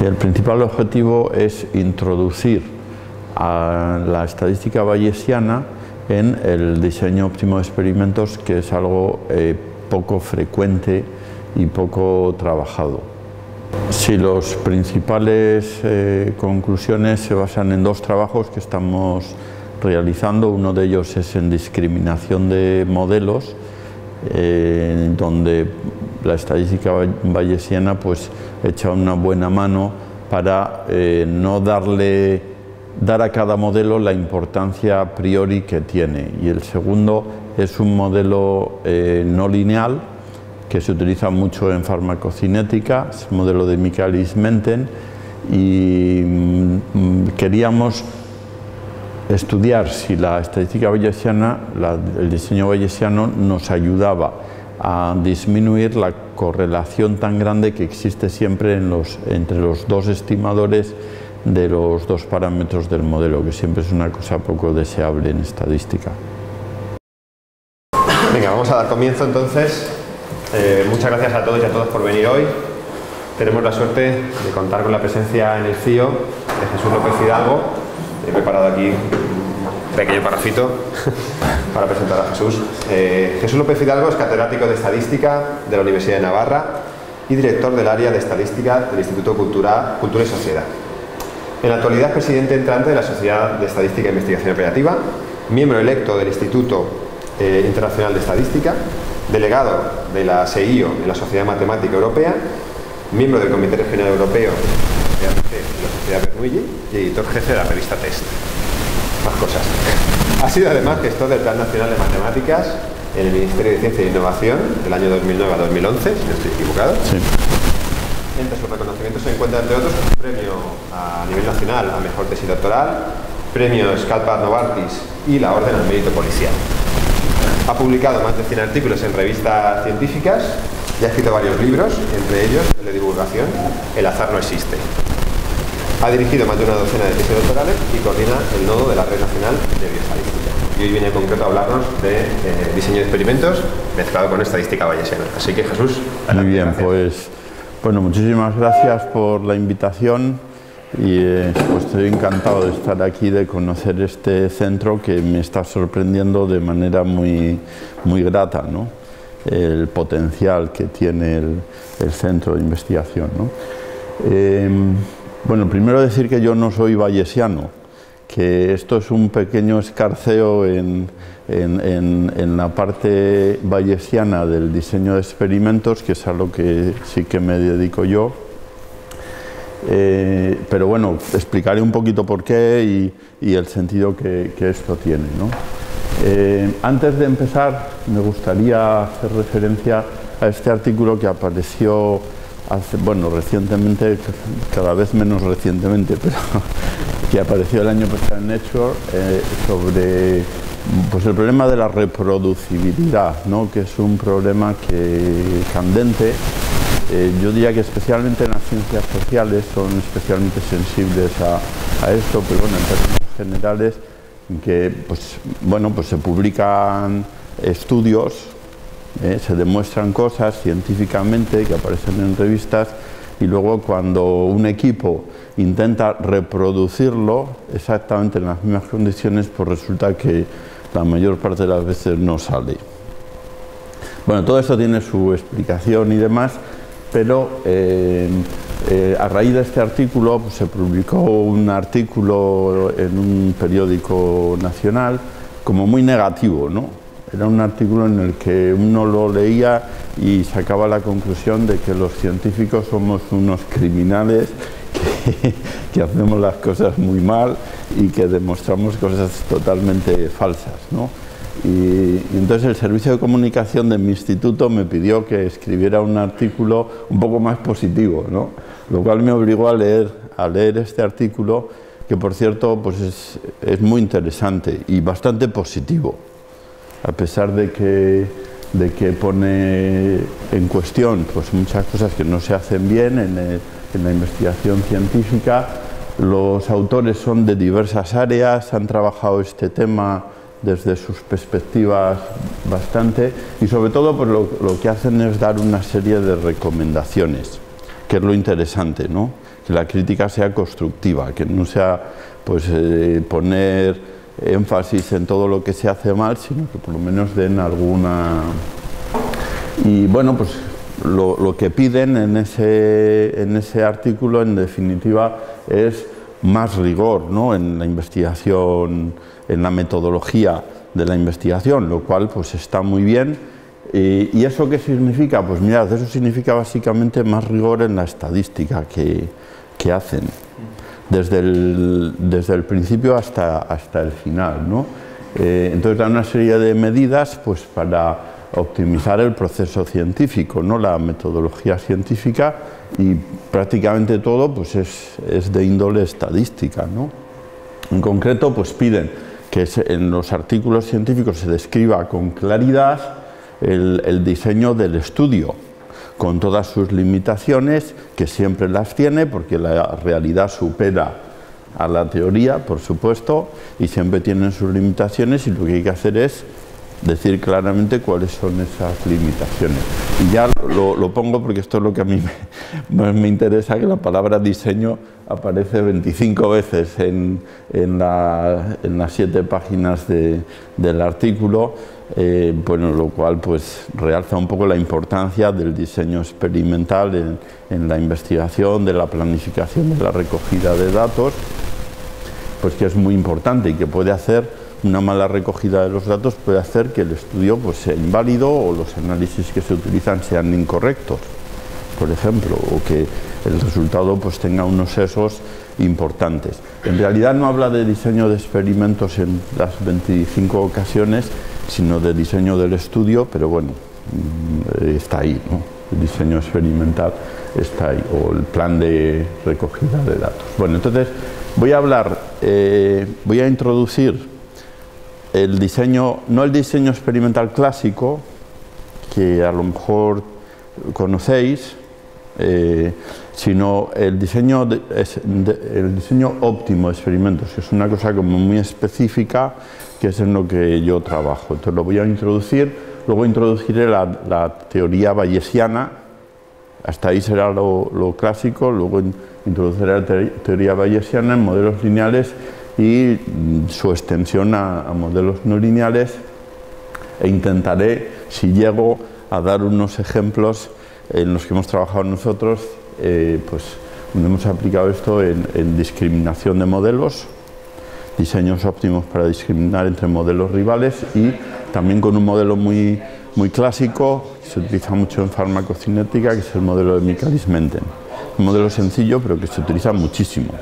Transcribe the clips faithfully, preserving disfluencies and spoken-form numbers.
Sí, el principal objetivo es introducir a la estadística bayesiana en el diseño óptimo de experimentos, que es algo eh, poco frecuente y poco trabajado. Sí, las principales eh, conclusiones se basan en dos trabajos que estamos realizando. Uno de ellos es en discriminación de modelos, eh, donde la estadística bayesiana pues echa una buena mano para eh, no darle dar a cada modelo la importancia a priori que tiene. Y el segundo es un modelo eh, no lineal que se utiliza mucho en farmacocinética, es el modelo de Michaelis-Menten, y mm, queríamos estudiar si la estadística bayesiana, la, el diseño bayesiano nos ayudaba a disminuir la correlación tan grande que existe siempre en los, entre los dos estimadores de los dos parámetros del modelo, que siempre es una cosa poco deseable en estadística. Venga, vamos a dar comienzo entonces. Eh, muchas gracias a todos y a todas por venir hoy. Tenemos la suerte de contar con la presencia en el C I O de Jesús López Hidalgo. He preparado aquí un pequeño parrafito para presentar a Jesús. Eh, Jesús López Hidalgo es catedrático de Estadística de la Universidad de Navarra y director del área de Estadística del Instituto Cultura, Cultura y Sociedad. En la actualidad es presidente entrante de la Sociedad de Estadística e Investigación Operativa, miembro electo del Instituto eh, Internacional de Estadística, delegado de la S E I O de la Sociedad Matemática Europea, miembro del Comité Regional Europeo de la Sociedad Bernoulli y editor jefe de la revista Test. Más cosas. Ha sido además gestor del Plan Nacional de Matemáticas en el Ministerio de Ciencia e Innovación del año dos mil nueve a dos mil once, si no estoy equivocado. Sí. Entre sus reconocimientos se encuentra, entre otros, un premio a nivel nacional a mejor tesis doctoral, premio Scalpar Novartis y la Orden al Mérito Policial. Ha publicado más de cien artículos en revistas científicas y ha escrito varios libros, entre ellos el de divulgación El azar no existe. Ha dirigido más de una docena de tesis doctorales y coordina el nodo de la Red Nacional de Bioestadística. Y hoy viene en concreto a hablarnos de eh, diseño de experimentos mezclado con estadística bayesiana. Así que, Jesús, muy bien, gracias. Pues bueno, muchísimas gracias por la invitación y eh, pues estoy encantado de estar aquí, de conocer este centro que me está sorprendiendo de manera muy, muy grata, ¿no? El potencial que tiene el, el centro de investigación, ¿no? Eh, bueno, primero decir que yo no soy bayesiano, que esto es un pequeño escarceo en, en, en, en la parte bayesiana del diseño de experimentos, que es a lo que sí que me dedico yo. Eh, pero bueno, explicaré un poquito por qué y, y el sentido que, que esto tiene, ¿no? Eh, antes de empezar, me gustaría hacer referencia a este artículo que apareció hace, bueno, recientemente, cada vez menos recientemente, pero que apareció el año pasado en Nature, eh, sobre pues, el problema de la reproducibilidad, ¿no? Que es un problema que, candente. Eh, yo diría que especialmente en las ciencias sociales son especialmente sensibles a, a esto, pero bueno, en términos generales, que pues, bueno, pues se publican estudios, eh, se demuestran cosas científicamente que aparecen en revistas, y luego cuando un equipo intenta reproducirlo exactamente en las mismas condiciones, pues resulta que la mayor parte de las veces no sale. Bueno, todo esto tiene su explicación y demás, pero eh, eh, a raíz de este artículo pues, se publicó un artículo en un periódico nacional como muy negativo, ¿no? Era un artículo en el que uno lo leía y sacaba la conclusión de que los científicos somos unos criminales que, que hacemos las cosas muy mal y que demostramos cosas totalmente falsas, ¿no? Y, y entonces el servicio de comunicación de mi instituto me pidió que escribiera un artículo un poco más positivo, ¿no? Lo cual me obligó a leer, a leer este artículo, que por cierto pues es, es muy interesante y bastante positivo, a pesar de que, de que pone en cuestión pues, muchas cosas que no se hacen bien en, el, en la investigación científica. Los autores son de diversas áreas, han trabajado este tema desde sus perspectivas bastante, y sobre todo pues, lo, lo que hacen es dar una serie de recomendaciones que es lo interesante, ¿no? Que la crítica sea constructiva, que no sea pues eh, poner énfasis en todo lo que se hace mal, sino que por lo menos den alguna... Y bueno, pues lo, lo que piden en ese, en ese artículo, en definitiva, es más rigor, ¿no? En la investigación, en la metodología de la investigación, lo cual pues está muy bien. Eh, ¿Y eso qué significa? Pues mirad, eso significa básicamente más rigor en la estadística que, que hacen, desde el, desde el principio hasta, hasta el final, ¿no? Eh, entonces dan una serie de medidas pues, para optimizar el proceso científico, ¿no? La metodología científica, y prácticamente todo pues, es, es de índole estadística, ¿no? En concreto pues, piden que en los artículos científicos se describa con claridad el, el diseño del estudio, con todas sus limitaciones, que siempre las tiene, porque la realidad supera a la teoría, por supuesto, y siempre tienen sus limitaciones, y lo que hay que hacer es decir claramente cuáles son esas limitaciones. Y ya lo, lo pongo porque esto es lo que a mí me, me interesa, que la palabra diseño aparece veinticinco veces en, en, la, en las siete páginas de, del artículo, eh, bueno, lo cual pues realza un poco la importancia del diseño experimental en, en la investigación, de la planificación, de la recogida de datos, pues que es muy importante y que puede hacer una mala recogida de los datos puede hacer que el estudio pues, sea inválido, o los análisis que se utilizan sean incorrectos, por ejemplo, o que el resultado pues, tenga unos sesgos importantes. En realidad no habla de diseño de experimentos en las veinticinco ocasiones, sino de diseño del estudio, pero bueno, está ahí, ¿no? El diseño experimental está ahí, o el plan de recogida de datos. Bueno, entonces voy a hablar, eh, voy a introducir el diseño, no el diseño experimental clásico, que a lo mejor conocéis, eh, sino el diseño, de, de, el diseño óptimo de experimentos, que es una cosa como muy específica, que es en lo que yo trabajo. Entonces lo voy a introducir, luego introduciré la, la teoría bayesiana, hasta ahí será lo, lo clásico, luego introduciré la te, teoría bayesiana en modelos lineales y su extensión a, a modelos no lineales, e intentaré, si llego, a dar unos ejemplos en los que hemos trabajado nosotros, eh, pues donde hemos aplicado esto en, en discriminación de modelos, diseños óptimos para discriminar entre modelos rivales, y también con un modelo muy, muy clásico que se utiliza mucho en farmacocinética, que es el modelo de Michaelis-Menten. Un modelo sencillo pero que se utiliza muchísimo.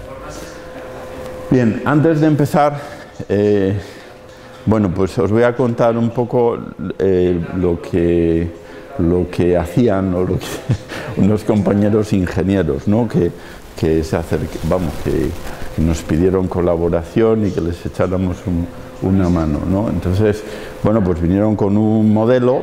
Bien, antes de empezar, eh, bueno, pues os voy a contar un poco eh, lo, que, lo que hacían o lo que, unos compañeros ingenieros, ¿no? que, que, se acerque, vamos, que, que nos pidieron colaboración y que les echáramos un, una mano, ¿no? Entonces, bueno, pues vinieron con un modelo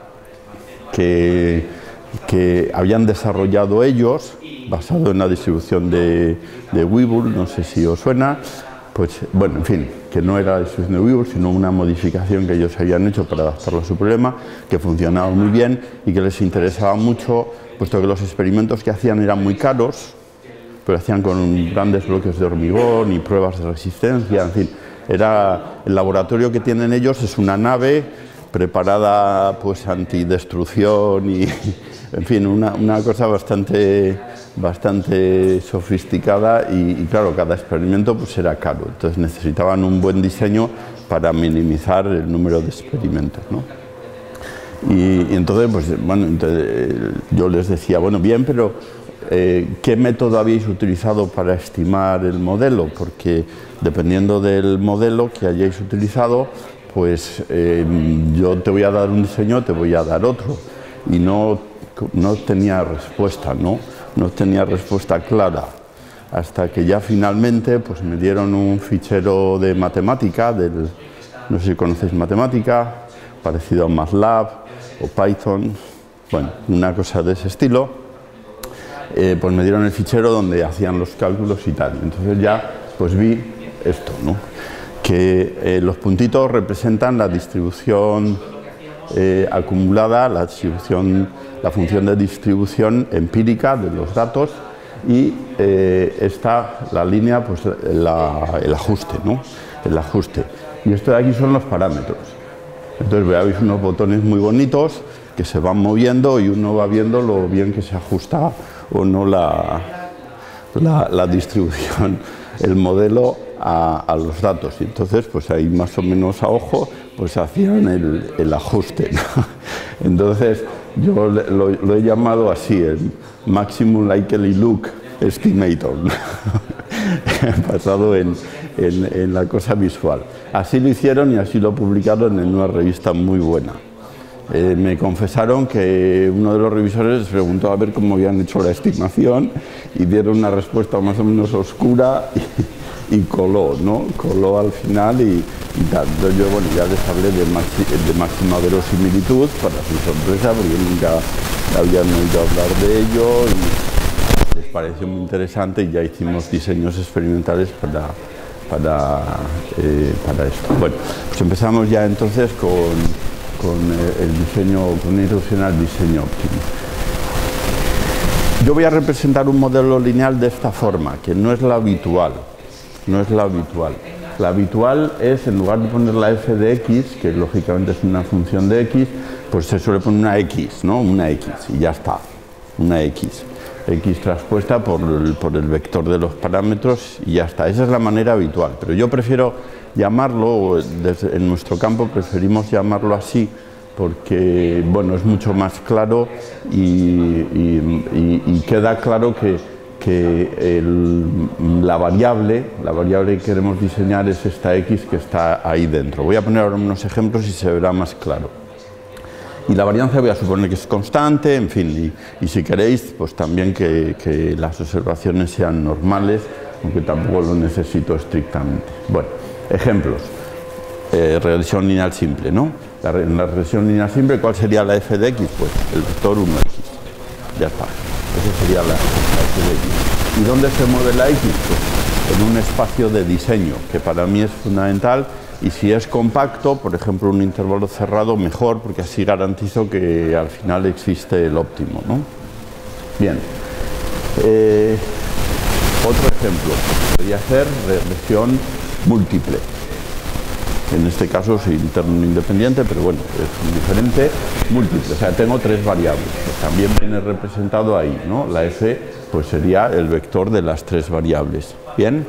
que, que habían desarrollado ellos, basado en la distribución de, de Weibull, no sé si os suena, pues bueno, en fin, que no era la distribución de Weibull, sino una modificación que ellos habían hecho para adaptarlo a su problema, que funcionaba muy bien y que les interesaba mucho, puesto que los experimentos que hacían eran muy caros, pero hacían con grandes bloques de hormigón y pruebas de resistencia, en fin, era, el laboratorio que tienen ellos es una nave preparada pues antidestrucción y, en fin, una, una cosa bastante, bastante sofisticada y, y claro, cada experimento pues era caro, entonces necesitaban un buen diseño para minimizar el número de experimentos, ¿no? Y, y entonces, pues bueno, entonces, yo les decía, bueno, bien, pero eh, ¿qué método habéis utilizado para estimar el modelo? Porque dependiendo del modelo que hayáis utilizado, pues eh, yo te voy a dar un diseño, te voy a dar otro. Y no, no tenía respuesta, ¿no? No tenía respuesta clara. Hasta que ya finalmente pues, me dieron un fichero de matemática, del, no sé si conocéis matemática, parecido a MATLAB o Python, bueno, una cosa de ese estilo. Eh, pues me dieron el fichero donde hacían los cálculos y tal. Entonces ya pues vi esto, ¿no? Que eh, los puntitos representan la distribución eh, acumulada, la, distribución, la función de distribución empírica de los datos, y eh, está la línea, pues la, el ajuste, ¿no? El ajuste. Y esto de aquí son los parámetros. Entonces veis unos botones muy bonitos que se van moviendo y uno va viendo lo bien que se ajusta o no la, la, la distribución, el modelo a, a los datos. Y entonces pues ahí más o menos a ojo pues hacían el, el ajuste, ¿no? Entonces yo lo, lo he llamado así, el Maximum Likely Look Estimator, ¿no? Basado en, en, en la cosa visual. Así lo hicieron y así lo publicaron en una revista muy buena. Eh, me confesaron que uno de los revisores les preguntó a ver cómo habían hecho la estimación y dieron una respuesta más o menos oscura y, y coló, ¿no? Coló al final y, y tal. Entonces yo, bueno, ya les hablé de, maxi, de máxima verosimilitud para su sorpresa, porque nunca habían oído hablar de ello y les pareció muy interesante y ya hicimos diseños experimentales para, para, eh, para esto. Bueno, pues empezamos ya entonces con con el diseño, con una introducción al diseño óptimo. Yo voy a representar un modelo lineal de esta forma, que no es la habitual, no es la habitual. La habitual es, en lugar de poner la f de x, que lógicamente es una función de x, pues se suele poner una x, ¿no? Una x, y ya está, una x. X traspuesta por el, por el vector de los parámetros y ya está. Esa es la manera habitual, pero yo prefiero llamarlo, desde, en nuestro campo preferimos llamarlo así porque, bueno, es mucho más claro y, y, y, y queda claro que, que el, la variable, la variable que queremos diseñar es esta x que está ahí dentro. Voy a poner ahora unos ejemplos y se verá más claro. Y la varianza voy a suponer que es constante, en fin, y, y si queréis, pues también que, que las observaciones sean normales, aunque tampoco lo necesito estrictamente. Bueno, ejemplos. Eh, regresión lineal simple, ¿no? La, en la regresión lineal simple, ¿cuál sería la f de x? Pues el vector uno x. Ya está. Esa sería la, la f de x. ¿Y dónde se mueve la x? Pues en un espacio de diseño, que para mí es fundamental. Y si es compacto, por ejemplo, un intervalo cerrado, mejor, porque así garantizo que al final existe el óptimo, ¿no? Bien. Eh, otro ejemplo podría ser regresión múltiple. En este caso es interno independiente, pero bueno, es diferente, múltiple. O sea, tengo tres variables. Pues también viene representado ahí, ¿no? La f pues sería el vector de las tres variables. Bien.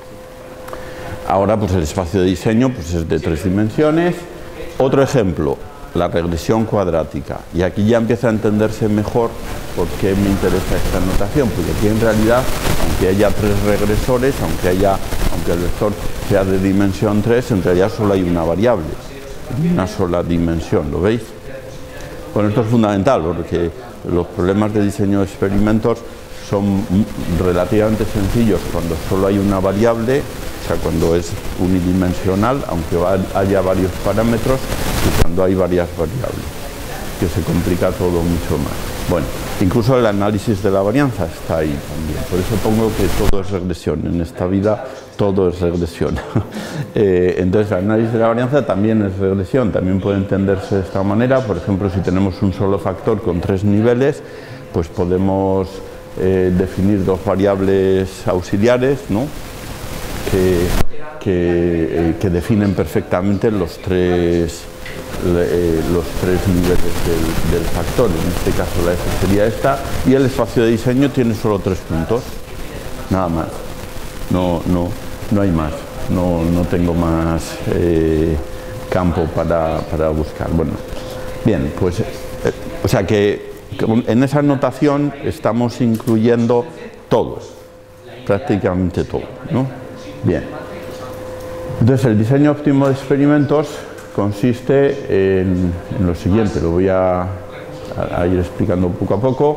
Ahora pues el espacio de diseño pues es de tres dimensiones. Otro ejemplo, la regresión cuadrática. Y aquí ya empieza a entenderse mejor por qué me interesa esta notación, porque aquí en realidad, aunque haya tres regresores, aunque haya, aunque el vector sea de dimensión tres, en realidad solo hay una variable, una sola dimensión, ¿lo veis? Bueno, esto es fundamental porque los problemas de diseño de experimentos son relativamente sencillos cuando solo hay una variable, o sea, cuando es unidimensional, aunque haya varios parámetros, y cuando hay varias variables, que se complica todo mucho más. Bueno, incluso el análisis de la varianza está ahí también, por eso pongo que todo es regresión, en esta vida todo es regresión. eh, entonces el análisis de la varianza también es regresión, también puede entenderse de esta manera. Por ejemplo, si tenemos un solo factor con tres niveles, pues podemos eh, definir dos variables auxiliares, ¿no? que, que, eh, que definen perfectamente los tres, eh, los tres niveles del, del factor. En este caso la f sería esta, y el espacio de diseño tiene solo tres puntos, nada más, no, no, no hay más, no, no tengo más eh, campo para, para buscar. Bueno, bien, pues, eh, o sea que en esa notación estamos incluyendo todo, prácticamente todo, ¿no? Bien, entonces el diseño óptimo de experimentos consiste en, en lo siguiente, lo voy a, a ir explicando poco a poco.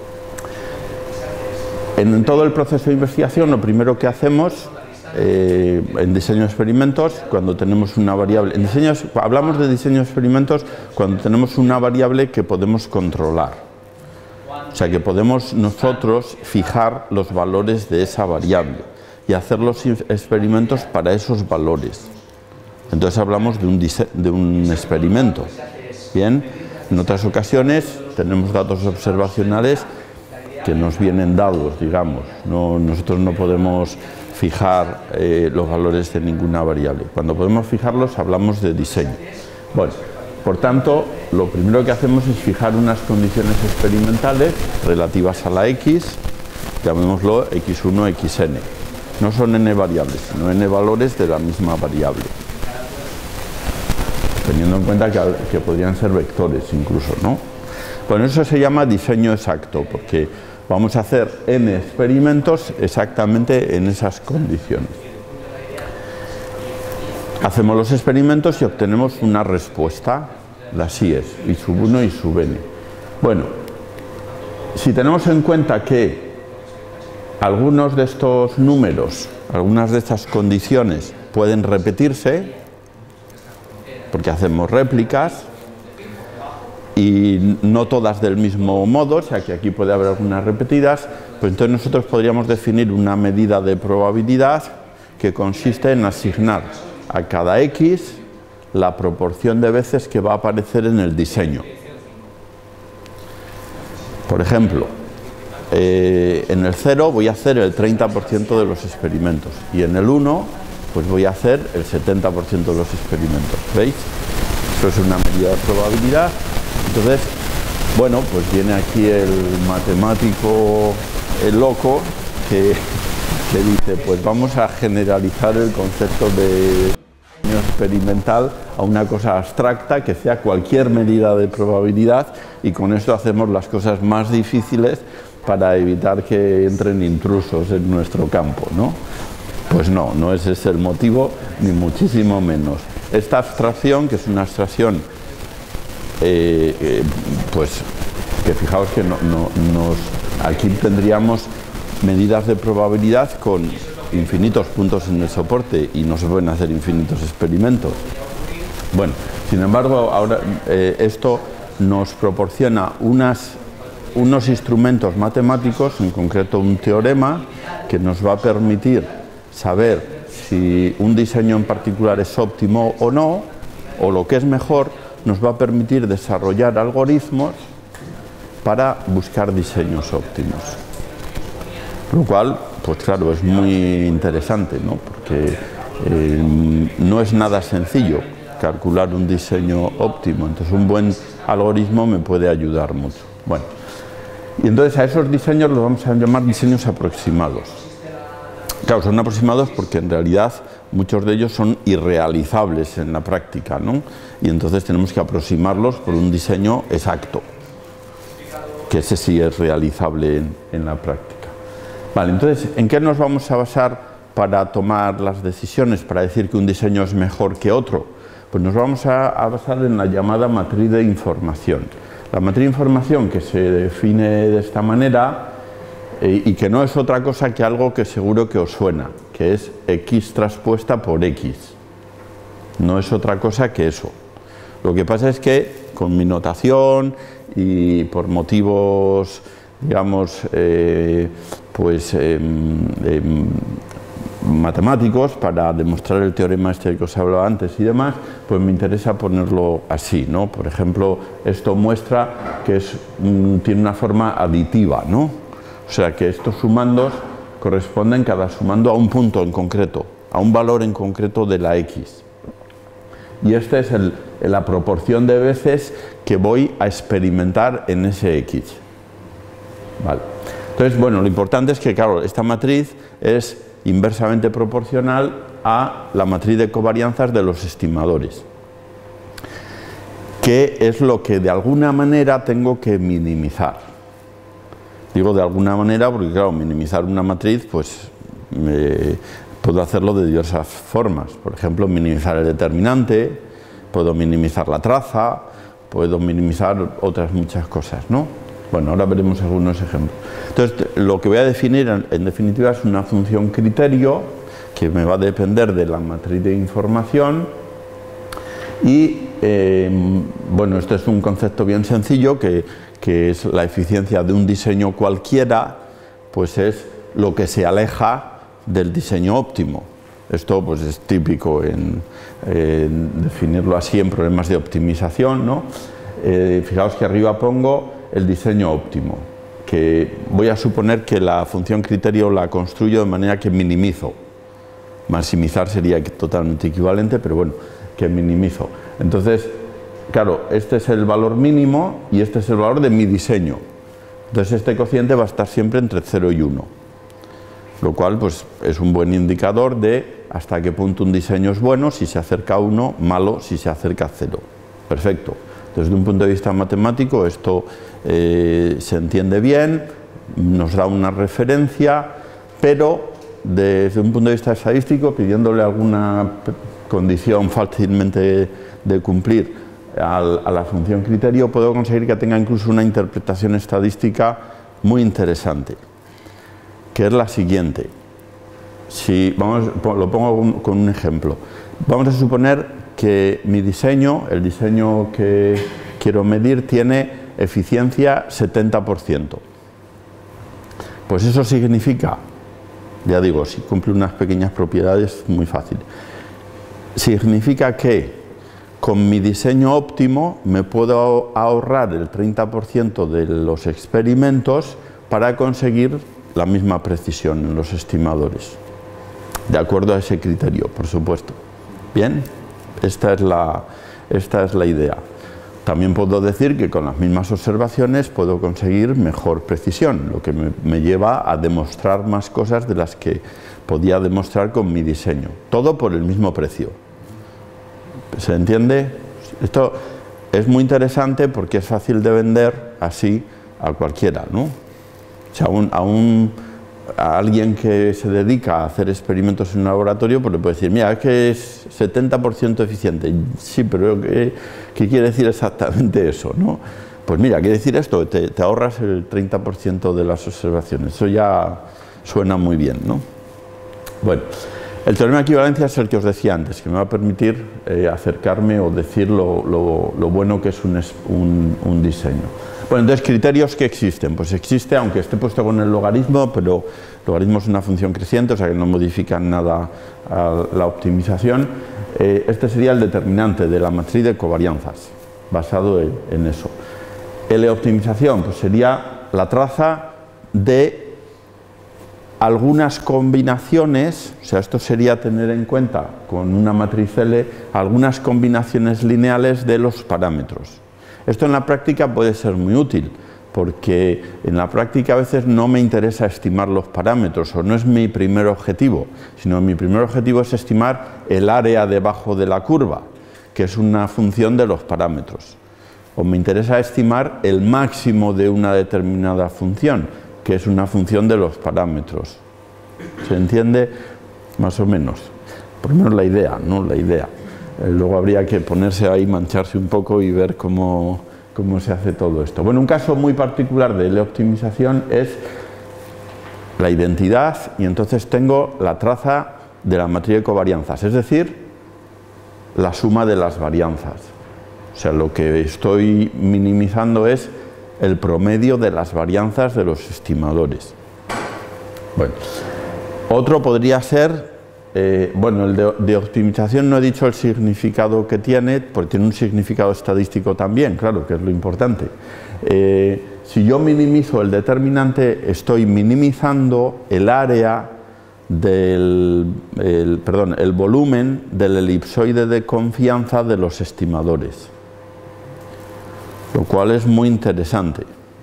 En, en todo el proceso de investigación, lo primero que hacemos eh, en diseño de experimentos, cuando tenemos una variable, en diseño, hablamos de diseño de experimentos cuando tenemos una variable que podemos controlar, o sea que podemos nosotros fijar los valores de esa variable y hacer los experimentos para esos valores. Entonces hablamos de un, de un experimento. Bien, en otras ocasiones tenemos datos observacionales que nos vienen dados, digamos. No, nosotros no podemos fijar eh, los valores de ninguna variable. Cuando podemos fijarlos hablamos de diseño. Bueno, por tanto, lo primero que hacemos es fijar unas condiciones experimentales relativas a la X, llamémoslo equis uno, equis ene. No son n variables, sino n valores de la misma variable. Teniendo en cuenta que, que podrían ser vectores incluso, ¿no? Bueno, eso se llama diseño exacto, porque vamos a hacer n experimentos exactamente en esas condiciones. Hacemos los experimentos y obtenemos una respuesta, las I es, I sub uno y sub n. Bueno, si tenemos en cuenta que algunos de estos números, algunas de estas condiciones pueden repetirse, porque hacemos réplicas, y no todas del mismo modo, o sea que aquí puede haber algunas repetidas, pues entonces nosotros podríamos definir una medida de probabilidad que consiste en asignar a cada X la proporción de veces que va a aparecer en el diseño. Por ejemplo, eh, en el cero voy a hacer el treinta por ciento de los experimentos y en el uno pues voy a hacer el setenta por ciento de los experimentos. ¿Veis? Eso es una medida de probabilidad. Entonces, bueno, pues viene aquí el matemático, el loco, que, que dice, pues vamos a generalizar el concepto de diseño experimental a una cosa abstracta que sea cualquier medida de probabilidad, y con esto hacemos las cosas más difíciles para evitar que entren intrusos en nuestro campo, ¿no? Pues no, no ese es el motivo, ni muchísimo menos. Esta abstracción, que es una abstracción Eh, eh, pues que fijaos que no, no, nos, aquí tendríamos medidas de probabilidad con infinitos puntos en el soporte y no se pueden hacer infinitos experimentos. Bueno, sin embargo, ahora eh, esto nos proporciona unas, unos instrumentos matemáticos, en concreto un teorema, que nos va a permitir saber si un diseño en particular es óptimo o no, o lo que es mejor, nos va a permitir desarrollar algoritmos para buscar diseños óptimos. Lo cual, pues claro, es muy interesante, ¿no? Porque eh, no es nada sencillo calcular un diseño óptimo, entonces un buen algoritmo me puede ayudar mucho. Bueno, y entonces a esos diseños los vamos a llamar diseños aproximados. Claro, son aproximados porque en realidad muchos de ellos son irrealizables en la práctica, ¿no? Y entonces tenemos que aproximarlos por un diseño exacto, que ese sí es realizable en, en la práctica. Vale, entonces, ¿en qué nos vamos a basar para tomar las decisiones, para decir que un diseño es mejor que otro? Pues nos vamos a, a basar en la llamada matriz de información. La matriz de información, que se define de esta manera, eh, y que no es otra cosa que algo que seguro que os suena, que es X traspuesta por X. No es otra cosa que eso. Lo que pasa es que con mi notación y por motivos, digamos, eh, pues eh, eh, matemáticos, para demostrar el teorema este que os hablaba antes y demás, pues me interesa ponerlo así, ¿no? Por ejemplo, esto muestra que es, mm, tiene una forma aditiva, ¿no? O sea, que estos sumandos corresponden cada sumando a un punto en concreto, a un valor en concreto de la X. Y esta es el, la proporción de veces que voy a experimentar en ese X. Vale. Entonces, bueno, lo importante es que, claro, esta matriz es inversamente proporcional a la matriz de covarianzas de los estimadores, que es lo que de alguna manera tengo que minimizar. Digo de alguna manera porque, claro, minimizar una matriz, pues eh, puedo hacerlo de diversas formas. Por ejemplo, minimizar el determinante, puedo minimizar la traza, puedo minimizar otras muchas cosas, ¿no? Bueno, ahora veremos algunos ejemplos. Entonces, lo que voy a definir, en, en definitiva, es una función criterio que me va a depender de la matriz de información y, eh, bueno, este es un concepto bien sencillo que, que es la eficiencia de un diseño cualquiera, pues es lo que se aleja del diseño óptimo. Esto pues es típico en, en definirlo así en problemas de optimización, ¿no? Eh, fijaos que arriba pongo el diseño óptimo, que voy a suponer que la función criterio la construyo de manera que minimizo. Maximizar sería totalmente equivalente, pero bueno, que minimizo. Entonces, claro, este es el valor mínimo y este es el valor de mi diseño. Entonces este cociente va a estar siempre entre cero y uno, lo cual pues, es un buen indicador de hasta qué punto un diseño es bueno, si se acerca a uno, malo si se acerca a cero. Perfecto. Desde un punto de vista matemático esto eh, se entiende bien, nos da una referencia, pero desde un punto de vista estadístico, pidiéndole alguna condición fácilmente de cumplir a la función criterio, puedo conseguir que tenga incluso una interpretación estadística muy interesante, que es la siguiente. Si, vamos, lo pongo con un ejemplo. Vamos a suponer que mi diseño, el diseño que quiero medir, tiene eficiencia setenta por ciento. Pues eso significa, ya digo, si cumple unas pequeñas propiedades, muy fácil. Significa que con mi diseño óptimo me puedo ahorrar el treinta por ciento de los experimentos para conseguir la misma precisión en los estimadores, de acuerdo a ese criterio, por supuesto. Bien, esta es la, esta es la idea. También puedo decir que con las mismas observaciones puedo conseguir mejor precisión, lo que me, me lleva a demostrar más cosas de las que podía demostrar con mi diseño. Todo por el mismo precio. ¿Se entiende? Esto es muy interesante porque es fácil de vender así a cualquiera, ¿no? O sea, a, un, a, un, a alguien que se dedica a hacer experimentos en un laboratorio, pues le puede decir, mira, es que es setenta por ciento eficiente. Sí, pero ¿qué, qué quiere decir exactamente eso, no? Pues mira, quiere decir esto, te, te ahorras el treinta por ciento de las observaciones. Eso ya suena muy bien, ¿no? Bueno, el teorema de equivalencia es el que os decía antes, que me va a permitir eh, acercarme o decir lo, lo, lo bueno que es un, un, un diseño. Bueno, entonces, criterios que existen. Pues existe, aunque esté puesto con el logaritmo, pero el logaritmo es una función creciente, o sea que no modifican nada a la optimización. Eh, este sería el determinante de la matriz de covarianzas, basado en, en eso. L optimización, pues sería la traza de algunas combinaciones, o sea, esto sería tener en cuenta con una matriz L algunas combinaciones lineales de los parámetros. Esto en la práctica puede ser muy útil, porque en la práctica a veces no me interesa estimar los parámetros, o no es mi primer objetivo, sino mi primer objetivo es estimar el área debajo de la curva, que es una función de los parámetros. O me interesa estimar el máximo de una determinada función, que es una función de los parámetros. ¿Se entiende? Más o menos. Por lo menos la idea, ¿no? La idea. Eh, luego habría que ponerse ahí, mancharse un poco y ver cómo, cómo se hace todo esto. Bueno, un caso muy particular de L-optimización es la identidad, y entonces tengo la traza de la matriz de covarianzas, es decir, la suma de las varianzas. O sea, lo que estoy minimizando es el promedio de las varianzas de los estimadores. Bueno, otro podría ser, eh, bueno, el de, de optimización no he dicho el significado que tiene, porque tiene un significado estadístico también, claro, que es lo importante. Eh, si yo minimizo el determinante, estoy minimizando el área del, el, perdón, el volumen del elipsoide de confianza de los estimadores, lo cual es muy interesante.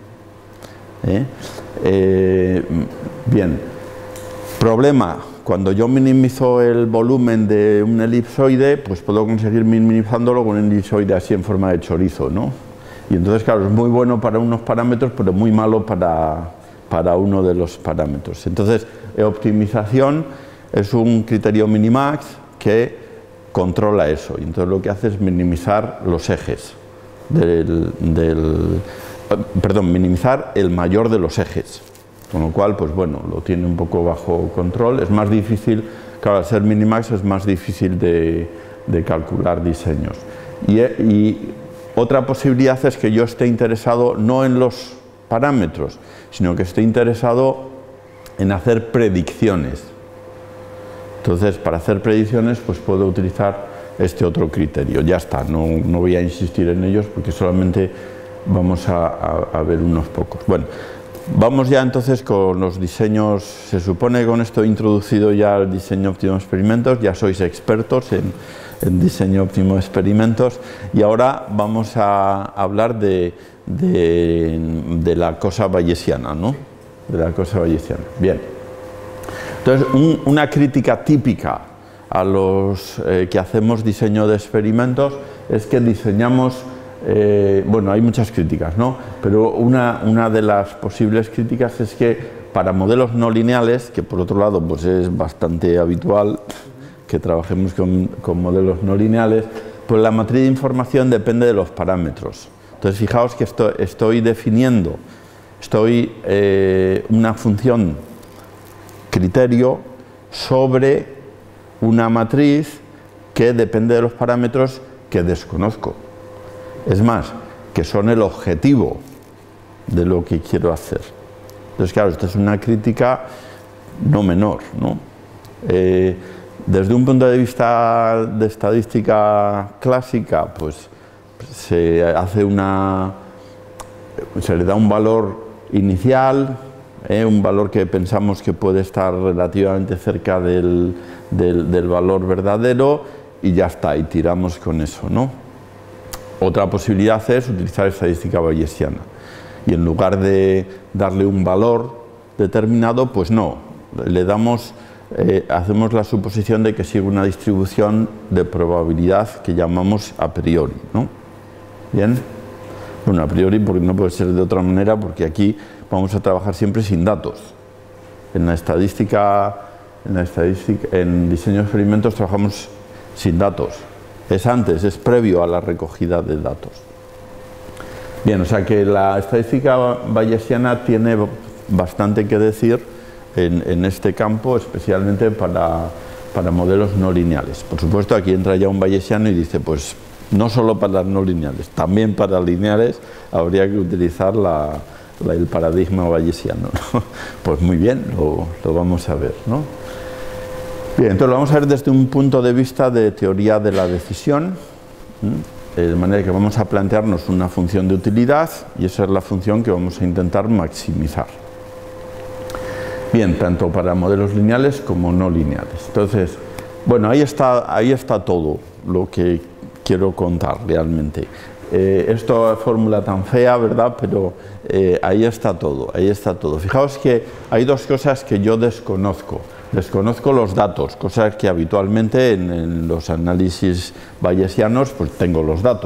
¿Eh? Eh, bien, problema, cuando yo minimizo el volumen de un elipsoide, pues puedo conseguir minimizándolo con un elipsoide así en forma de chorizo, ¿no? Y entonces, claro, es muy bueno para unos parámetros, pero muy malo para, para uno de los parámetros. Entonces, optimización es un criterio minimax que controla eso, y entonces lo que hace es minimizar los ejes. Del, del, perdón, minimizar el mayor de los ejes, con lo cual, pues bueno, lo tiene un poco bajo control. Es más difícil, claro, al ser minimax es más difícil de, de calcular diseños. Y, y otra posibilidad es que yo esté interesado no en los parámetros, sino que esté interesado en hacer predicciones. Entonces, para hacer predicciones, pues puedo utilizar este otro criterio. Ya está, no, no voy a insistir en ellos porque solamente vamos a, a, a ver unos pocos. Bueno, vamos ya entonces con los diseños. Se supone que con esto he introducido ya el diseño óptimo de experimentos, ya sois expertos en, en diseño óptimo de experimentos, y ahora vamos a hablar de, de, de la cosa bayesiana, ¿no? De la cosa bayesiana. Bien. Entonces, un, una crítica típica a los eh, que hacemos diseño de experimentos es que diseñamos, eh, bueno, hay muchas críticas, ¿no? Pero una, una de las posibles críticas es que para modelos no lineales, que por otro lado pues es bastante habitual que trabajemos con, con modelos no lineales, pues la matriz de información depende de los parámetros. Entonces, fijaos que esto, estoy definiendo, estoy eh, una función criterio sobre una matriz que depende de los parámetros que desconozco. Es más, que son el objetivo de lo que quiero hacer. Entonces, claro, esto es una crítica no menor, ¿no? Eh, desde un punto de vista de estadística clásica, pues se hace una, se le da un valor inicial, Eh, un valor que pensamos que puede estar relativamente cerca del, del, del valor verdadero, y ya está, y tiramos con eso, ¿no? Otra posibilidad es utilizar estadística bayesiana, y en lugar de darle un valor determinado, pues no, le damos, eh, hacemos la suposición de que sigue una distribución de probabilidad que llamamos a priori, ¿no? ¿Bien? Bueno, a priori porque no puede ser de otra manera, porque aquí vamos a trabajar siempre sin datos. En la estadística, en, la estadística, en diseño de experimentos trabajamos sin datos. Es antes, es previo a la recogida de datos. Bien, o sea que la estadística bayesiana tiene bastante que decir en, en este campo, especialmente para, para modelos no lineales. Por supuesto, aquí entra ya un bayesiano y dice, pues no solo para las no lineales, también para lineales habría que utilizar la, la, el paradigma bayesiano, ¿no? Pues muy bien, lo, lo vamos a ver, ¿no? Bien, entonces lo vamos a ver desde un punto de vista de teoría de la decisión, ¿sí? De manera que vamos a plantearnos una función de utilidad, y esa es la función que vamos a intentar maximizar. Bien, tanto para modelos lineales como no lineales. Entonces, bueno, ahí está, ahí está todo lo que quiero contar realmente. Eh, esto fórmula tan fea, ¿verdad? Pero eh, ahí está todo, ahí está todo. Fijaos que hay dos cosas que yo desconozco. Desconozco los datos, cosas que habitualmente en, en los análisis bayesianos pues tengo los datos.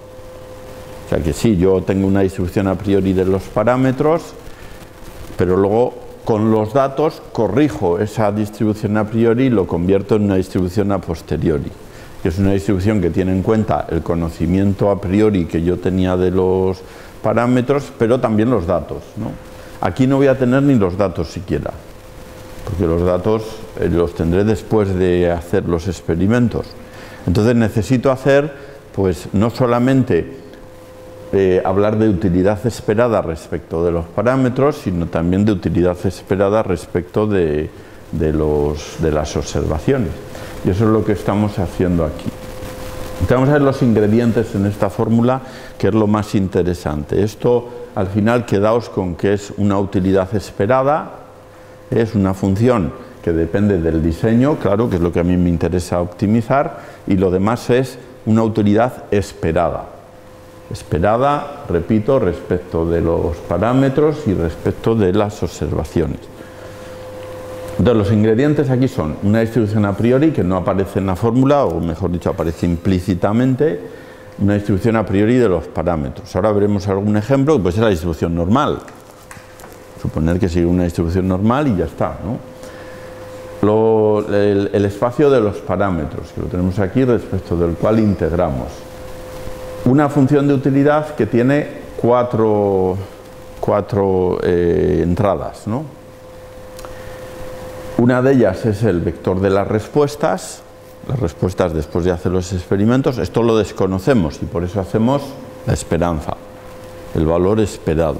O sea que sí, yo tengo una distribución a priori de los parámetros, pero luego con los datos corrijo esa distribución a priori y lo convierto en una distribución a posteriori, que es una distribución que tiene en cuenta el conocimiento a priori que yo tenía de los parámetros, pero también los datos, ¿no? Aquí no voy a tener ni los datos siquiera, porque los datos eh, los tendré después de hacer los experimentos. Entonces necesito hacer, pues, no solamente eh, hablar de utilidad esperada respecto de los parámetros, sino también de utilidad esperada respecto de, de, los, de las observaciones. Y eso es lo que estamos haciendo aquí. Entonces vamos a ver los ingredientes en esta fórmula, que es lo más interesante. Esto, al final, quedaos con que es una utilidad esperada, es una función que depende del diseño, claro, que es lo que a mí me interesa optimizar, y lo demás es una utilidad esperada. Esperada, repito, respecto de los parámetros y respecto de las observaciones. Entonces, los ingredientes aquí son una distribución a priori que no aparece en la fórmula, o mejor dicho, aparece implícitamente, una distribución a priori de los parámetros. Ahora veremos algún ejemplo, que puede ser la distribución normal. Suponer que sigue una distribución normal y ya está, ¿no? Lo, el, el espacio de los parámetros, que lo tenemos aquí, respecto del cual integramos. Una función de utilidad que tiene cuatro, cuatro eh, entradas, ¿no? Una de ellas es el vector de las respuestas, las respuestas después de hacer los experimentos. Esto lo desconocemos y por eso hacemos la esperanza, el valor esperado.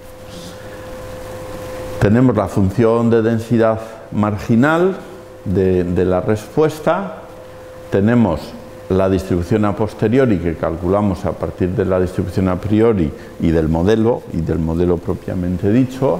Tenemos la función de densidad marginal de, de la respuesta, tenemos la distribución a posteriori que calculamos a partir de la distribución a priori y del modelo, y del modelo propiamente dicho,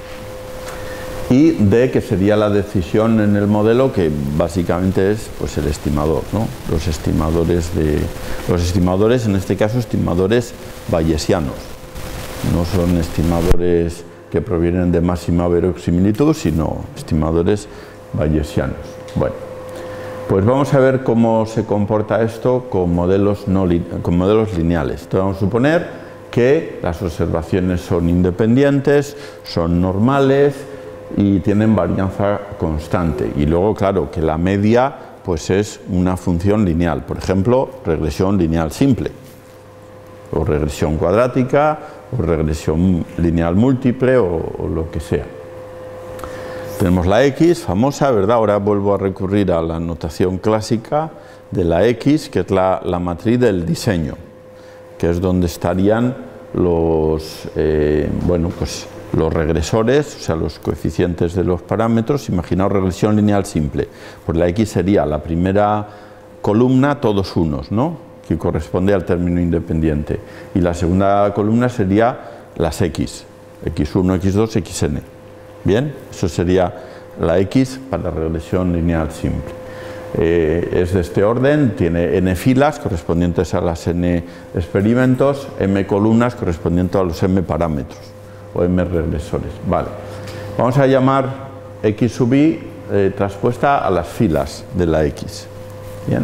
y D, que sería la decisión en el modelo, que básicamente es pues el estimador, ¿no? Los estimadores de los estimadores, en este caso estimadores bayesianos, no son estimadores que provienen de máxima verosimilitud, sino estimadores bayesianos. Bueno, pues vamos a ver cómo se comporta esto con modelos, no con modelos lineales. Entonces vamos a suponer que las observaciones son independientes, son normales y tienen varianza constante. Y luego, claro, que la media pues es una función lineal. Por ejemplo, regresión lineal simple, o regresión cuadrática, o regresión lineal múltiple, o, o lo que sea. Tenemos la X, famosa, ¿verdad? Ahora vuelvo a recurrir a la notación clásica de la X, que es la, la matriz del diseño, que es donde estarían los, eh, bueno, pues los regresores, o sea, los coeficientes de los parámetros. Imaginaos regresión lineal simple, pues la X sería la primera columna, todos unos, ¿no?, que corresponde al término independiente, y la segunda columna sería las X, equis uno, equis dos, equis ene. Bien, eso sería la X para la regresión lineal simple. Eh, es de este orden, tiene n filas correspondientes a las n experimentos, m columnas correspondientes a los m parámetros, o m regresores. Vale, vamos a llamar X sub i eh, transpuesta a las filas de la X. Bien,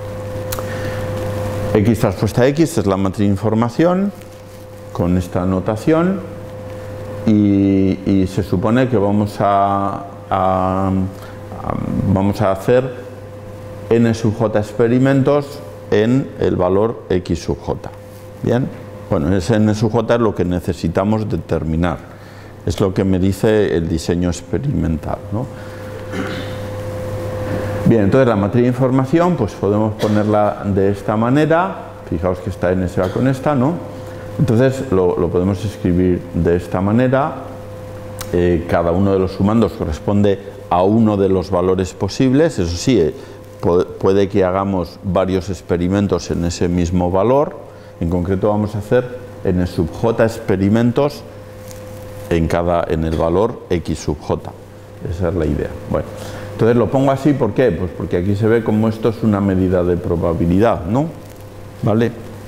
X transpuesta a X es la matriz de información con esta notación, y, y se supone que vamos a, a, a vamos a hacer n sub j experimentos en el valor X sub j. Bien, bueno, ese n sub j es lo que necesitamos determinar, es lo que me dice el diseño experimental, ¿no? Bien, entonces la matriz de información pues podemos ponerla de esta manera. Fijaos que esta n se va con esta, ¿no? Entonces lo, lo podemos escribir de esta manera. Eh, cada uno de los sumandos corresponde a uno de los valores posibles. Eso sí, eh, puede que hagamos varios experimentos en ese mismo valor. En concreto vamos a hacer n sub j experimentos en, cada, en el valor X sub j. Esa es la idea. Bueno, entonces lo pongo así, ¿por qué? Pues porque aquí se ve como esto es una medida de probabilidad, ¿no? ¿Vale?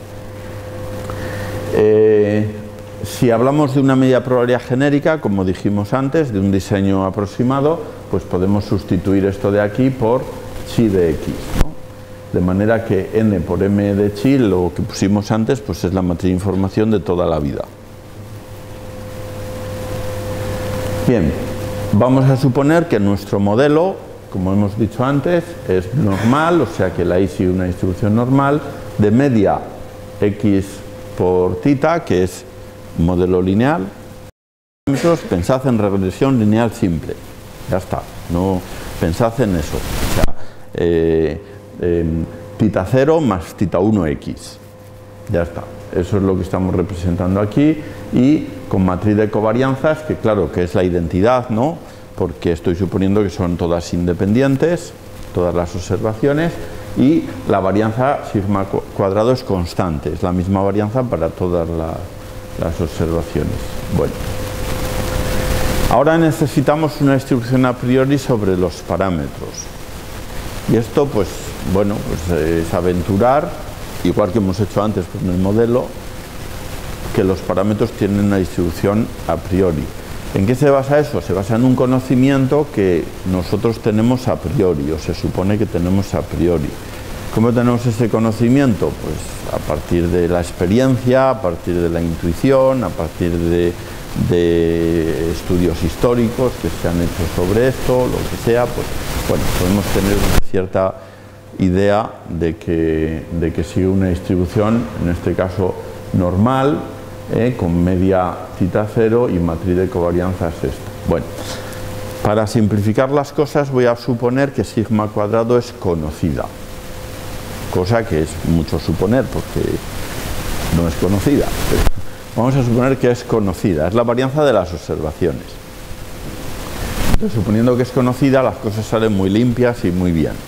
Eh, si hablamos de una medida de probabilidad genérica, como dijimos antes, de un diseño aproximado, pues podemos sustituir esto de aquí por chi de X, ¿no? De manera que n por m de chi, lo que pusimos antes, pues es la matriz de información de toda la vida. Bien, vamos a suponer que nuestro modelo, como hemos dicho antes, es normal, o sea que la I sigue una distribución normal de media X por tita, que es modelo lineal. Pensad en regresión lineal simple, ya está, no pensad en eso. O sea, eh, eh, tita cero más tita uno X, ya está. Eso es lo que estamos representando aquí, y con matriz de covarianzas, que claro, que es la identidad, ¿no? Porque estoy suponiendo que son todas independientes, todas las observaciones, y la varianza sigma cuadrado es constante, es la misma varianza para todas la, las observaciones. Bueno, ahora necesitamos una distribución a priori sobre los parámetros, y esto pues, bueno, pues es aventurar, igual que hemos hecho antes con el modelo, que los parámetros tienen una distribución a priori. ¿En qué se basa eso? Se basa en un conocimiento que nosotros tenemos a priori, o se supone que tenemos a priori. ¿Cómo tenemos ese conocimiento? Pues a partir de la experiencia, a partir de la intuición, a partir de, de estudios históricos que se han hecho sobre esto, lo que sea, pues bueno, podemos tener una cierta idea de que, de que sigue una distribución, en este caso normal, eh, con media tita cero y matriz de covarianza es esta. Bueno, para simplificar las cosas voy a suponer que sigma cuadrado es conocida, cosa que es mucho suponer porque no es conocida, pero vamos a suponer que es conocida, es la varianza de las observaciones. Entonces, suponiendo que es conocida, las cosas salen muy limpias y muy bien.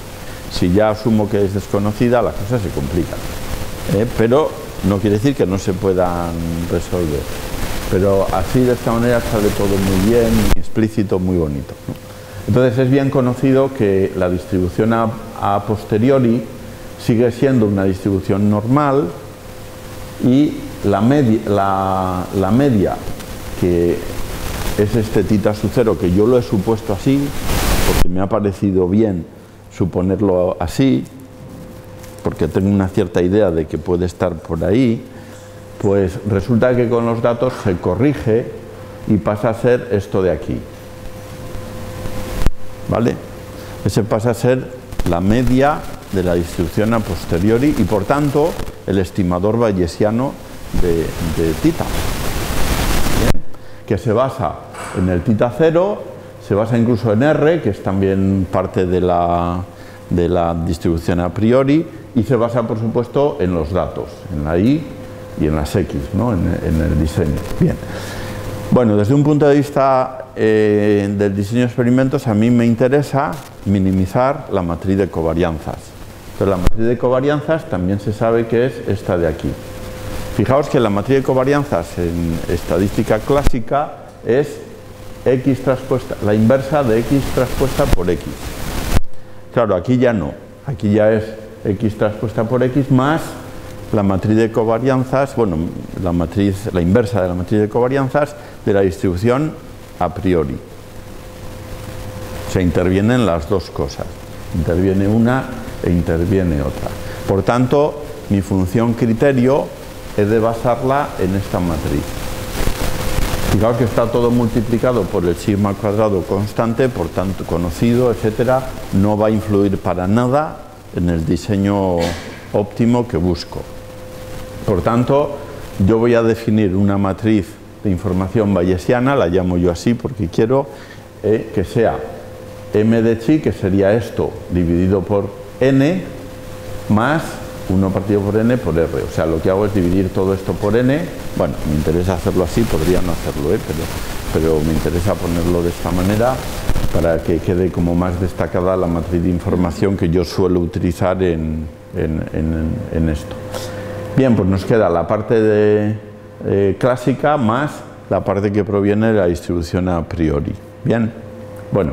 Si ya asumo que es desconocida, las cosas se complican. ¿eh? Pero no quiere decir que no se puedan resolver. Pero así, de esta manera, sale todo muy bien, muy explícito, muy bonito, ¿no? Entonces es bien conocido que la distribución a, a posteriori sigue siendo una distribución normal y la media, la, la media, que es este tita sub cero, que yo lo he supuesto así, porque me ha parecido bien suponerlo así, porque tengo una cierta idea de que puede estar por ahí, pues resulta que con los datos se corrige y pasa a ser esto de aquí. ¿Vale? Ese pasa a ser la media de la distribución a posteriori y, por tanto, el estimador bayesiano de, de tita. ¿Bien? Que se basa en el tita cero, se basa incluso en R, que es también parte de la, de la distribución a priori, y se basa, por supuesto, en los datos, en la Y y en las X, ¿no? en, en el diseño. Bien. Bueno, desde un punto de vista eh, del diseño de experimentos, a mí me interesa minimizar la matriz de covarianzas. Pero la matriz de covarianzas también se sabe que es esta de aquí. Fijaos que la matriz de covarianzas en estadística clásica es X transpuesta, la inversa de X transpuesta por X. Claro, aquí ya no. Aquí ya es X transpuesta por X más la matriz de covarianzas, bueno, la matriz, la inversa de la matriz de covarianzas de la distribución a priori. Se intervienen las dos cosas. Interviene una e interviene otra. Por tanto, mi función criterio he de basarla en esta matriz. Fijaos que está todo multiplicado por el sigma cuadrado constante, por tanto conocido, etcétera, no va a influir para nada en el diseño óptimo que busco. Por tanto, yo voy a definir una matriz de información bayesiana, la llamo yo así porque quiero eh, que sea m de chi, que sería esto dividido por n, más uno partido por n por r. O sea, lo que hago es dividir todo esto por n. Bueno, me interesa hacerlo así, podría no hacerlo, ¿eh? pero, pero me interesa ponerlo de esta manera para que quede como más destacada la matriz de información que yo suelo utilizar en, en, en, en esto. Bien, pues nos queda la parte de, eh, clásica más la parte que proviene de la distribución a priori. Bien, bueno,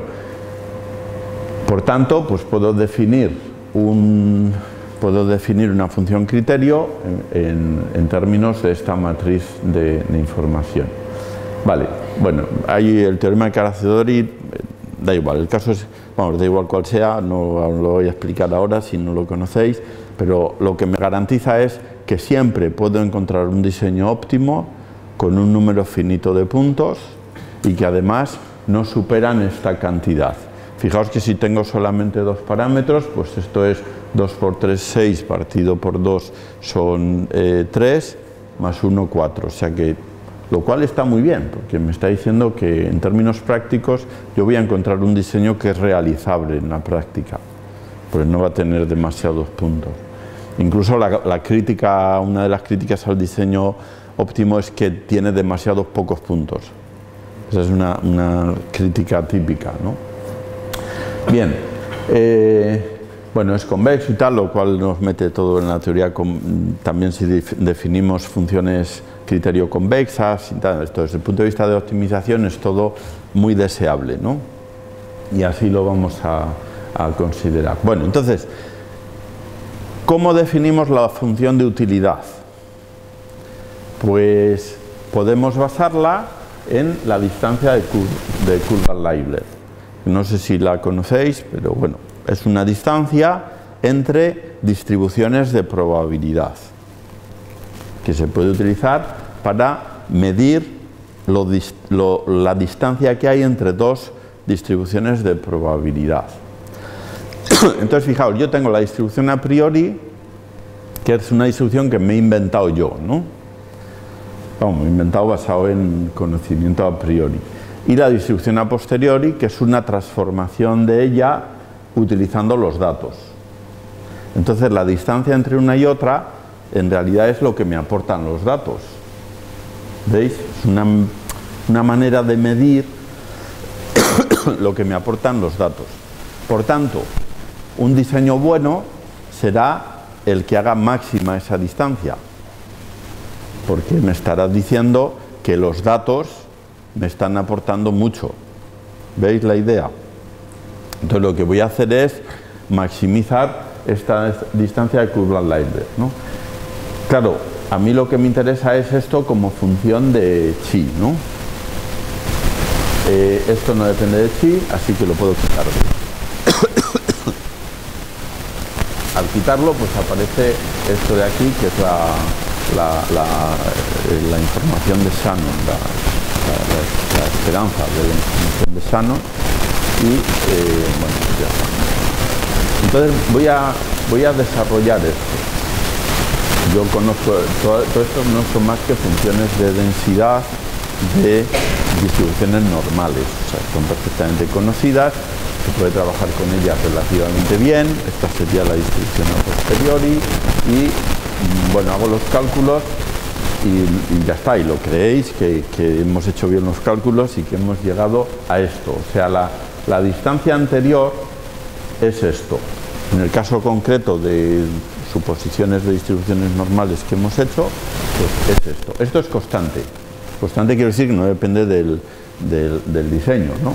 por tanto, pues puedo definir un... puedo definir una función criterio en, en, en términos de esta matriz de, de información. Vale, bueno, hay el teorema de Carazadori, da igual, el caso es, vamos, da igual cual sea, no lo voy a explicar ahora si no lo conocéis, pero lo que me garantiza es que siempre puedo encontrar un diseño óptimo con un número finito de puntos y que además no superan esta cantidad. Fijaos que si tengo solamente dos parámetros, pues esto es dos por tres, seis, partido por dos son eh, tres, más uno, cuatro. O sea que, lo cual está muy bien, porque me está diciendo que en términos prácticos yo voy a encontrar un diseño que es realizable en la práctica, porque no va a tener demasiados puntos. Incluso la, la crítica, una de las críticas al diseño óptimo es que tiene demasiados pocos puntos. Esa es una, una crítica típica, ¿no? Bien, eh, bueno, es convexo y tal, lo cual nos mete todo en la teoría, con, también si definimos funciones criterio convexas y tal. Esto desde el punto de vista de optimización es todo muy deseable, ¿no? Y así lo vamos a, a considerar. Bueno, entonces, ¿cómo definimos la función de utilidad? Pues podemos basarla en la distancia de, Kur de Kullbaum-Leibler. No sé si la conocéis, pero bueno, es una distancia entre distribuciones de probabilidad que se puede utilizar para medir lo, lo, la distancia que hay entre dos distribuciones de probabilidad. Entonces, fijaos, yo tengo la distribución a priori, que es una distribución que me he inventado yo, ¿no? Vamos, me he inventado basado en conocimiento a priori. Y la distribución a posteriori, que es una transformación de ella utilizando los datos. Entonces, la distancia entre una y otra, en realidad es lo que me aportan los datos. ¿Veis? Es una, una manera de medir lo que me aportan los datos. Por tanto, un diseño bueno será el que haga máxima esa distancia, porque me estará diciendo que los datos me están aportando mucho. ¿Veis la idea? Entonces lo que voy a hacer es maximizar esta distancia de Curve-Library, ¿no? Claro, a mí lo que me interesa es esto como función de chi, ¿no? Eh, esto no depende de chi, así que lo puedo quitar. Al quitarlo, pues aparece esto de aquí, que es la, la, la, eh, la información de Shannon, la, la, la, la esperanza de la información de Shannon, y eh, bueno, ya está. Entonces voy a, voy a desarrollar esto. Yo conozco, todo, todo esto no son más que funciones de densidad de distribuciones normales, o sea, son perfectamente conocidas, se puede trabajar con ellas relativamente bien. Esta sería la distribución a posteriori y, bueno, hago los cálculos y, y ya está, y lo creéis que, que hemos hecho bien los cálculos y que hemos llegado a esto, o sea, la, la distancia anterior es esto. En el caso concreto de suposiciones de distribuciones normales que hemos hecho, pues es esto. Esto es constante. Constante quiere decir que no depende del, del, del diseño, ¿no?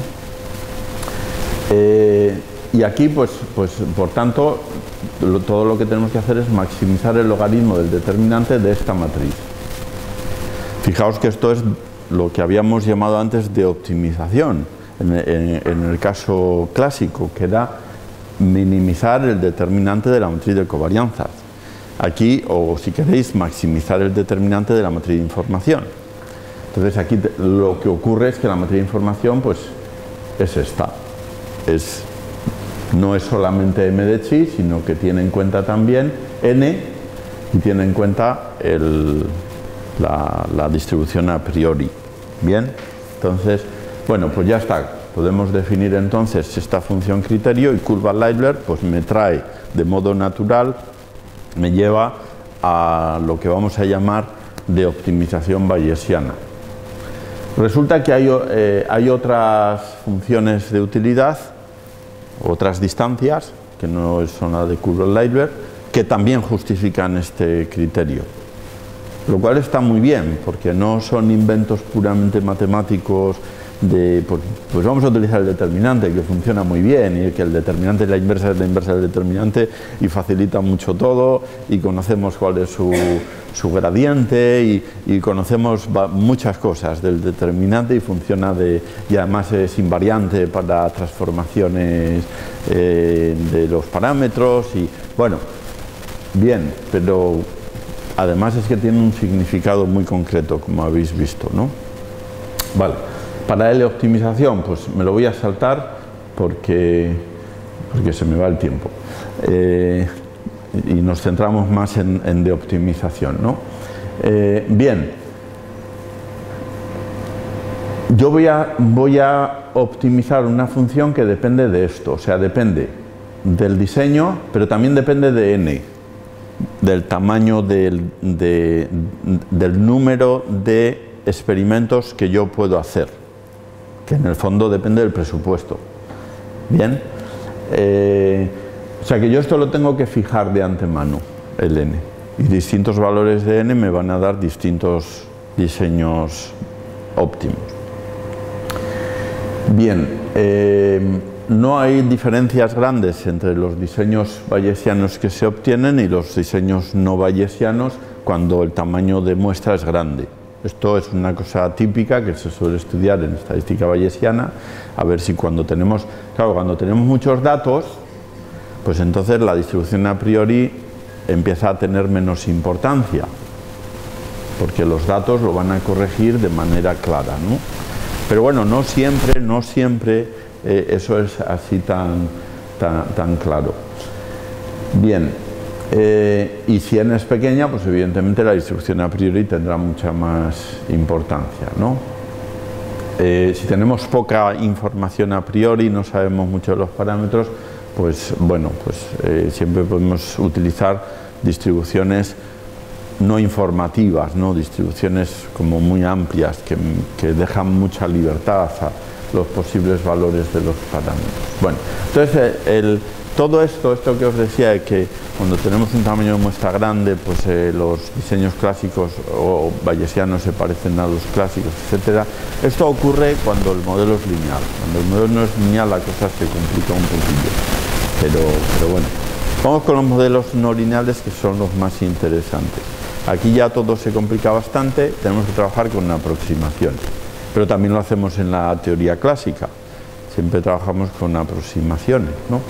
Eh, y aquí, pues, pues por tanto, lo, todo lo que tenemos que hacer es maximizar el logaritmo del determinante de esta matriz. Fijaos que esto es lo que habíamos llamado antes de optimización, en, en, en el caso clásico, que era minimizar el determinante de la matriz de covarianzas. Aquí, o si queréis, maximizar el determinante de la matriz de información. Entonces aquí te, lo que ocurre es que la matriz de información, pues, es esta. Es, no es solamente m de chi, sino que tiene en cuenta también n y tiene en cuenta el, la, la distribución a priori. Bien, entonces, bueno, pues ya está. Podemos definir entonces esta función criterio y Curve-Leibler pues me trae de modo natural, me lleva a lo que vamos a llamar de optimización bayesiana. Resulta que hay, eh, hay otras funciones de utilidad, otras distancias, que no son las de Curve-Leibler, que también justifican este criterio. Lo cual está muy bien, porque no son inventos puramente matemáticos de, pues, pues vamos a utilizar el determinante, que funciona muy bien, y que el determinante es la inversa de la inversa del determinante, y facilita mucho todo, y conocemos cuál es su, su gradiente, y, y conocemos muchas cosas del determinante, y funciona de, y además es invariante para transformaciones eh, de los parámetros, y bueno, bien, pero además es que tiene un significado muy concreto, como habéis visto, ¿no? Vale. Para L optimización, pues me lo voy a saltar porque, porque se me va el tiempo. Eh, y nos centramos más en, en de optimización, ¿no? Eh, bien. Yo voy a, voy a optimizar una función que depende de esto, o sea, depende del diseño, pero también depende de n, del tamaño del, de, del número de experimentos que yo puedo hacer, que en el fondo depende del presupuesto. Bien, eh, o sea que yo esto lo tengo que fijar de antemano, el n, y distintos valores de n me van a dar distintos diseños óptimos. Bien, eh, no hay diferencias grandes entre los diseños bayesianos que se obtienen y los diseños no bayesianos cuando el tamaño de muestra es grande. Esto es una cosa típica que se suele estudiar en estadística bayesiana, a ver si cuando tenemos, claro, cuando tenemos muchos datos, pues entonces la distribución a priori empieza a tener menos importancia, porque los datos lo van a corregir de manera clara, ¿no? Pero bueno, no siempre, no siempre eh, eso es así tan, tan, tan claro. Bien. Eh, y si n es pequeña, pues evidentemente la distribución a priori tendrá mucha más importancia, ¿no? Eh, si tenemos poca información a priori, no sabemos mucho de los parámetros, pues bueno, pues eh, siempre podemos utilizar distribuciones no informativas, ¿no? Distribuciones como muy amplias que, que dejan mucha libertad a los posibles valores de los parámetros. Bueno, entonces el todo esto, esto que os decía, de que cuando tenemos un tamaño de muestra grande, pues eh, los diseños clásicos o bayesianos se parecen a los clásicos, etcétera. Esto ocurre cuando el modelo es lineal. Cuando el modelo no es lineal, la cosa se complica un poquillo. Pero, pero bueno, vamos con los modelos no lineales, que son los más interesantes. Aquí ya todo se complica bastante, tenemos que trabajar con aproximaciones. Pero también lo hacemos en la teoría clásica. Siempre trabajamos con aproximaciones, ¿no?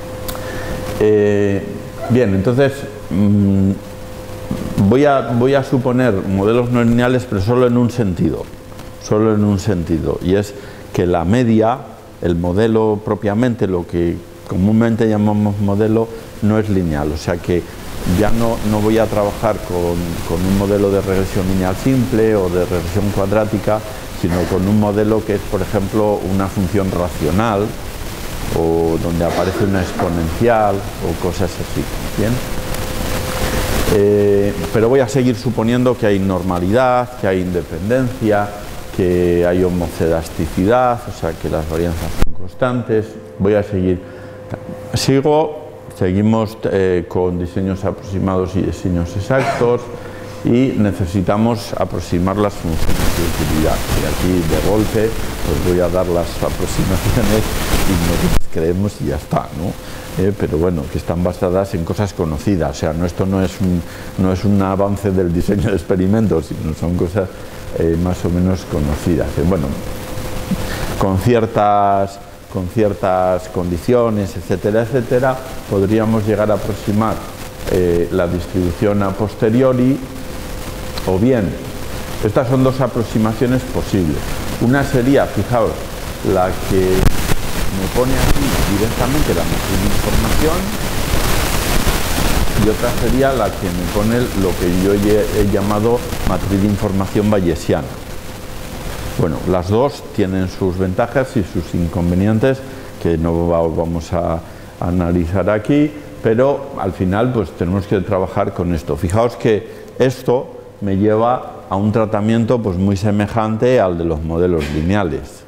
Eh, bien, entonces mmm, voy, a, voy a suponer modelos no lineales, pero solo en un sentido, solo en un sentido, y es que la media, el modelo propiamente, lo que comúnmente llamamos modelo, no es lineal, o sea que ya no, no voy a trabajar con, con un modelo de regresión lineal simple o de regresión cuadrática, sino con un modelo que es, por ejemplo, una función racional, o donde aparece una exponencial o cosas así, ¿bien? Eh, pero voy a seguir suponiendo que hay normalidad, que hay independencia, que hay homocedasticidad, o sea que las varianzas son constantes. Voy a seguir, sigo, seguimos eh, con diseños aproximados y diseños exactos, y necesitamos aproximar las funciones de utilidad. Y aquí de golpe os voy a dar las aproximaciones y nos creemos y ya está, ¿no? Eh, pero bueno, que están basadas en cosas conocidas, o sea, no, esto no es, un, no es un avance del diseño de experimentos, sino son cosas eh, más o menos conocidas. Eh, bueno, con ciertas, con ciertas condiciones, etcétera, etcétera, podríamos llegar a aproximar eh, la distribución a posteriori. O bien, estas son dos aproximaciones posibles. Una sería, fijaos, la que me pone aquí directamente la matriz de información, y otra sería la que me pone lo que yo he, he llamado matriz de información bayesiana. Bueno, las dos tienen sus ventajas y sus inconvenientes, que no vamos a, a analizar aquí, pero al final pues tenemos que trabajar con esto. Fijaos que esto me lleva a un tratamiento pues muy semejante al de los modelos lineales.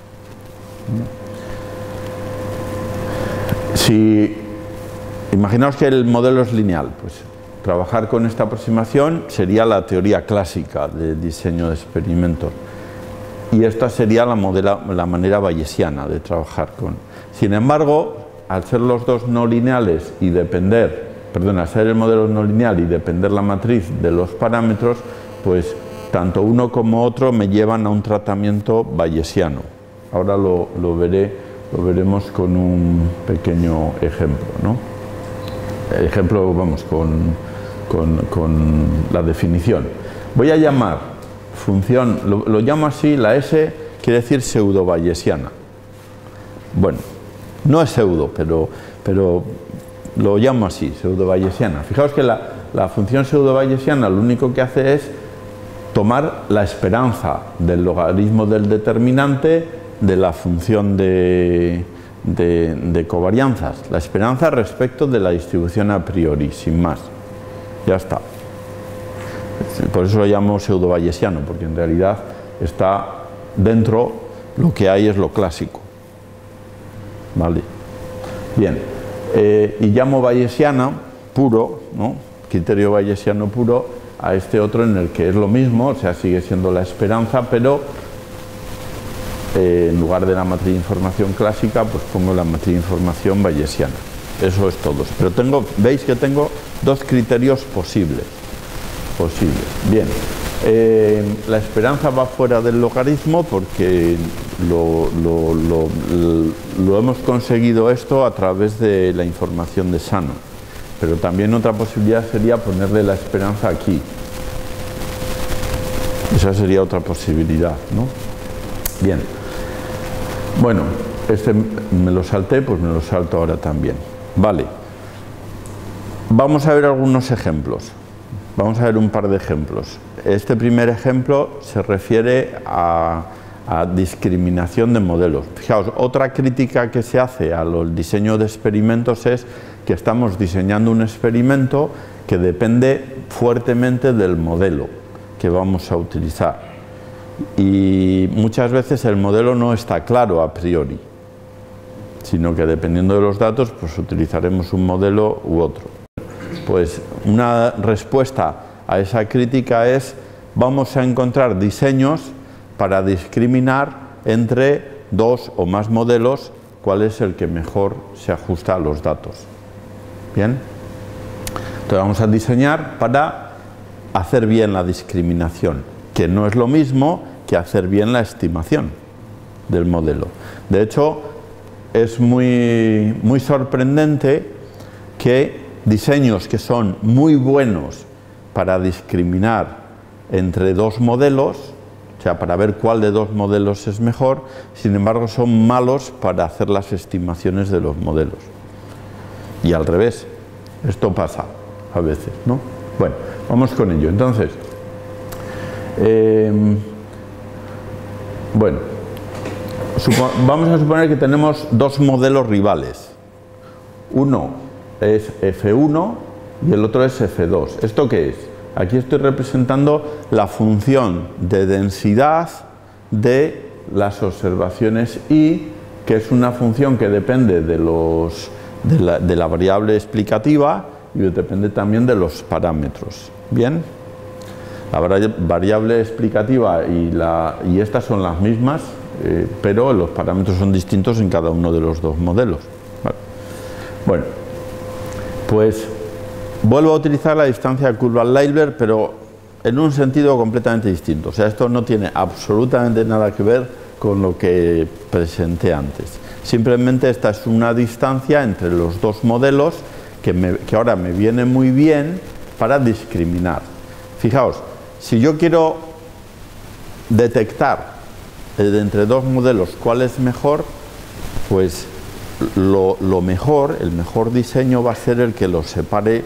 Si imaginaos que el modelo es lineal, pues trabajar con esta aproximación sería la teoría clásica de diseño de experimentos, y esta sería la, modela, la manera bayesiana de trabajar con. Sin embargo, al ser los dos no lineales y depender Perdón, hacer el modelo no lineal y depender la matriz de los parámetros, pues tanto uno como otro me llevan a un tratamiento bayesiano. Ahora lo, lo, veré, lo veremos con un pequeño ejemplo, ¿no? El ejemplo, vamos, con, con, con la definición. Voy a llamar función, lo, lo llamo así, la S quiere decir pseudo bayesiana. Bueno, no es pseudo, pero, pero lo llamo así, pseudo-bayesiana. Fijaos que la, la función pseudo-bayesiana lo único que hace es tomar la esperanza del logaritmo del determinante de la función de, de, de covarianzas, la esperanza respecto de la distribución a priori, sin más. Ya está. Por eso lo llamo pseudo-bayesiano, porque en realidad está dentro, lo que hay es lo clásico. ¿Vale? Bien. Eh, y llamo bayesiana puro, ¿no? Criterio bayesiano puro, a este otro en el que es lo mismo, o sea, sigue siendo la esperanza, pero eh, en lugar de la matriz de información clásica, pues pongo la matriz de información bayesiana. Eso es todo. Pero tengo, veis que tengo dos criterios posibles. Posibles. Bien. Eh, la esperanza va fuera del logaritmo porque lo, lo, lo, lo, lo hemos conseguido esto a través de la información de Shannon. Pero también otra posibilidad sería ponerle la esperanza aquí. Esa sería otra posibilidad, ¿no? Bien. Bueno, este me lo salté, pues me lo salto ahora también. Vale. Vamos a ver algunos ejemplos. Vamos a ver un par de ejemplos. Este primer ejemplo se refiere a, a discriminación de modelos. Fijaos, otra crítica que se hace al diseño de experimentos es que estamos diseñando un experimento que depende fuertemente del modelo que vamos a utilizar. Y muchas veces el modelo no está claro a priori. sino que dependiendo de los datos, pues utilizaremos un modelo u otro. Pues una respuesta a esa crítica es: vamos a encontrar diseños para discriminar entre dos o más modelos cuál es el que mejor se ajusta a los datos. Bien, entonces vamos a diseñar para hacer bien la discriminación, que no es lo mismo que hacer bien la estimación del modelo. De hecho, es muy, muy sorprendente que diseños que son muy buenos para discriminar entre dos modelos, o sea, para ver cuál de dos modelos es mejor, sin embargo son malos para hacer las estimaciones de los modelos. Y al revés, esto pasa a veces, ¿no? Bueno, vamos con ello. Entonces, eh, bueno, vamos a suponer que tenemos dos modelos rivales. Uno es F uno y el otro es F dos. ¿Esto qué es? Aquí estoy representando la función de densidad de las observaciones I, que es una función que depende de, los, de, la, de la variable explicativa y depende también de los parámetros. ¿Bien? La variable explicativa y, la, y estas son las mismas, eh, pero los parámetros son distintos en cada uno de los dos modelos. Vale. Bueno, pues vuelvo a utilizar la distancia de Kurzweil-Leibler, pero en un sentido completamente distinto. O sea, esto no tiene absolutamente nada que ver con lo que presenté antes. Simplemente esta es una distancia entre los dos modelos que, me, que ahora me viene muy bien para discriminar. Fijaos, si yo quiero detectar de entre dos modelos cuál es mejor, pues lo, lo mejor, el mejor diseño va a ser el que los separe,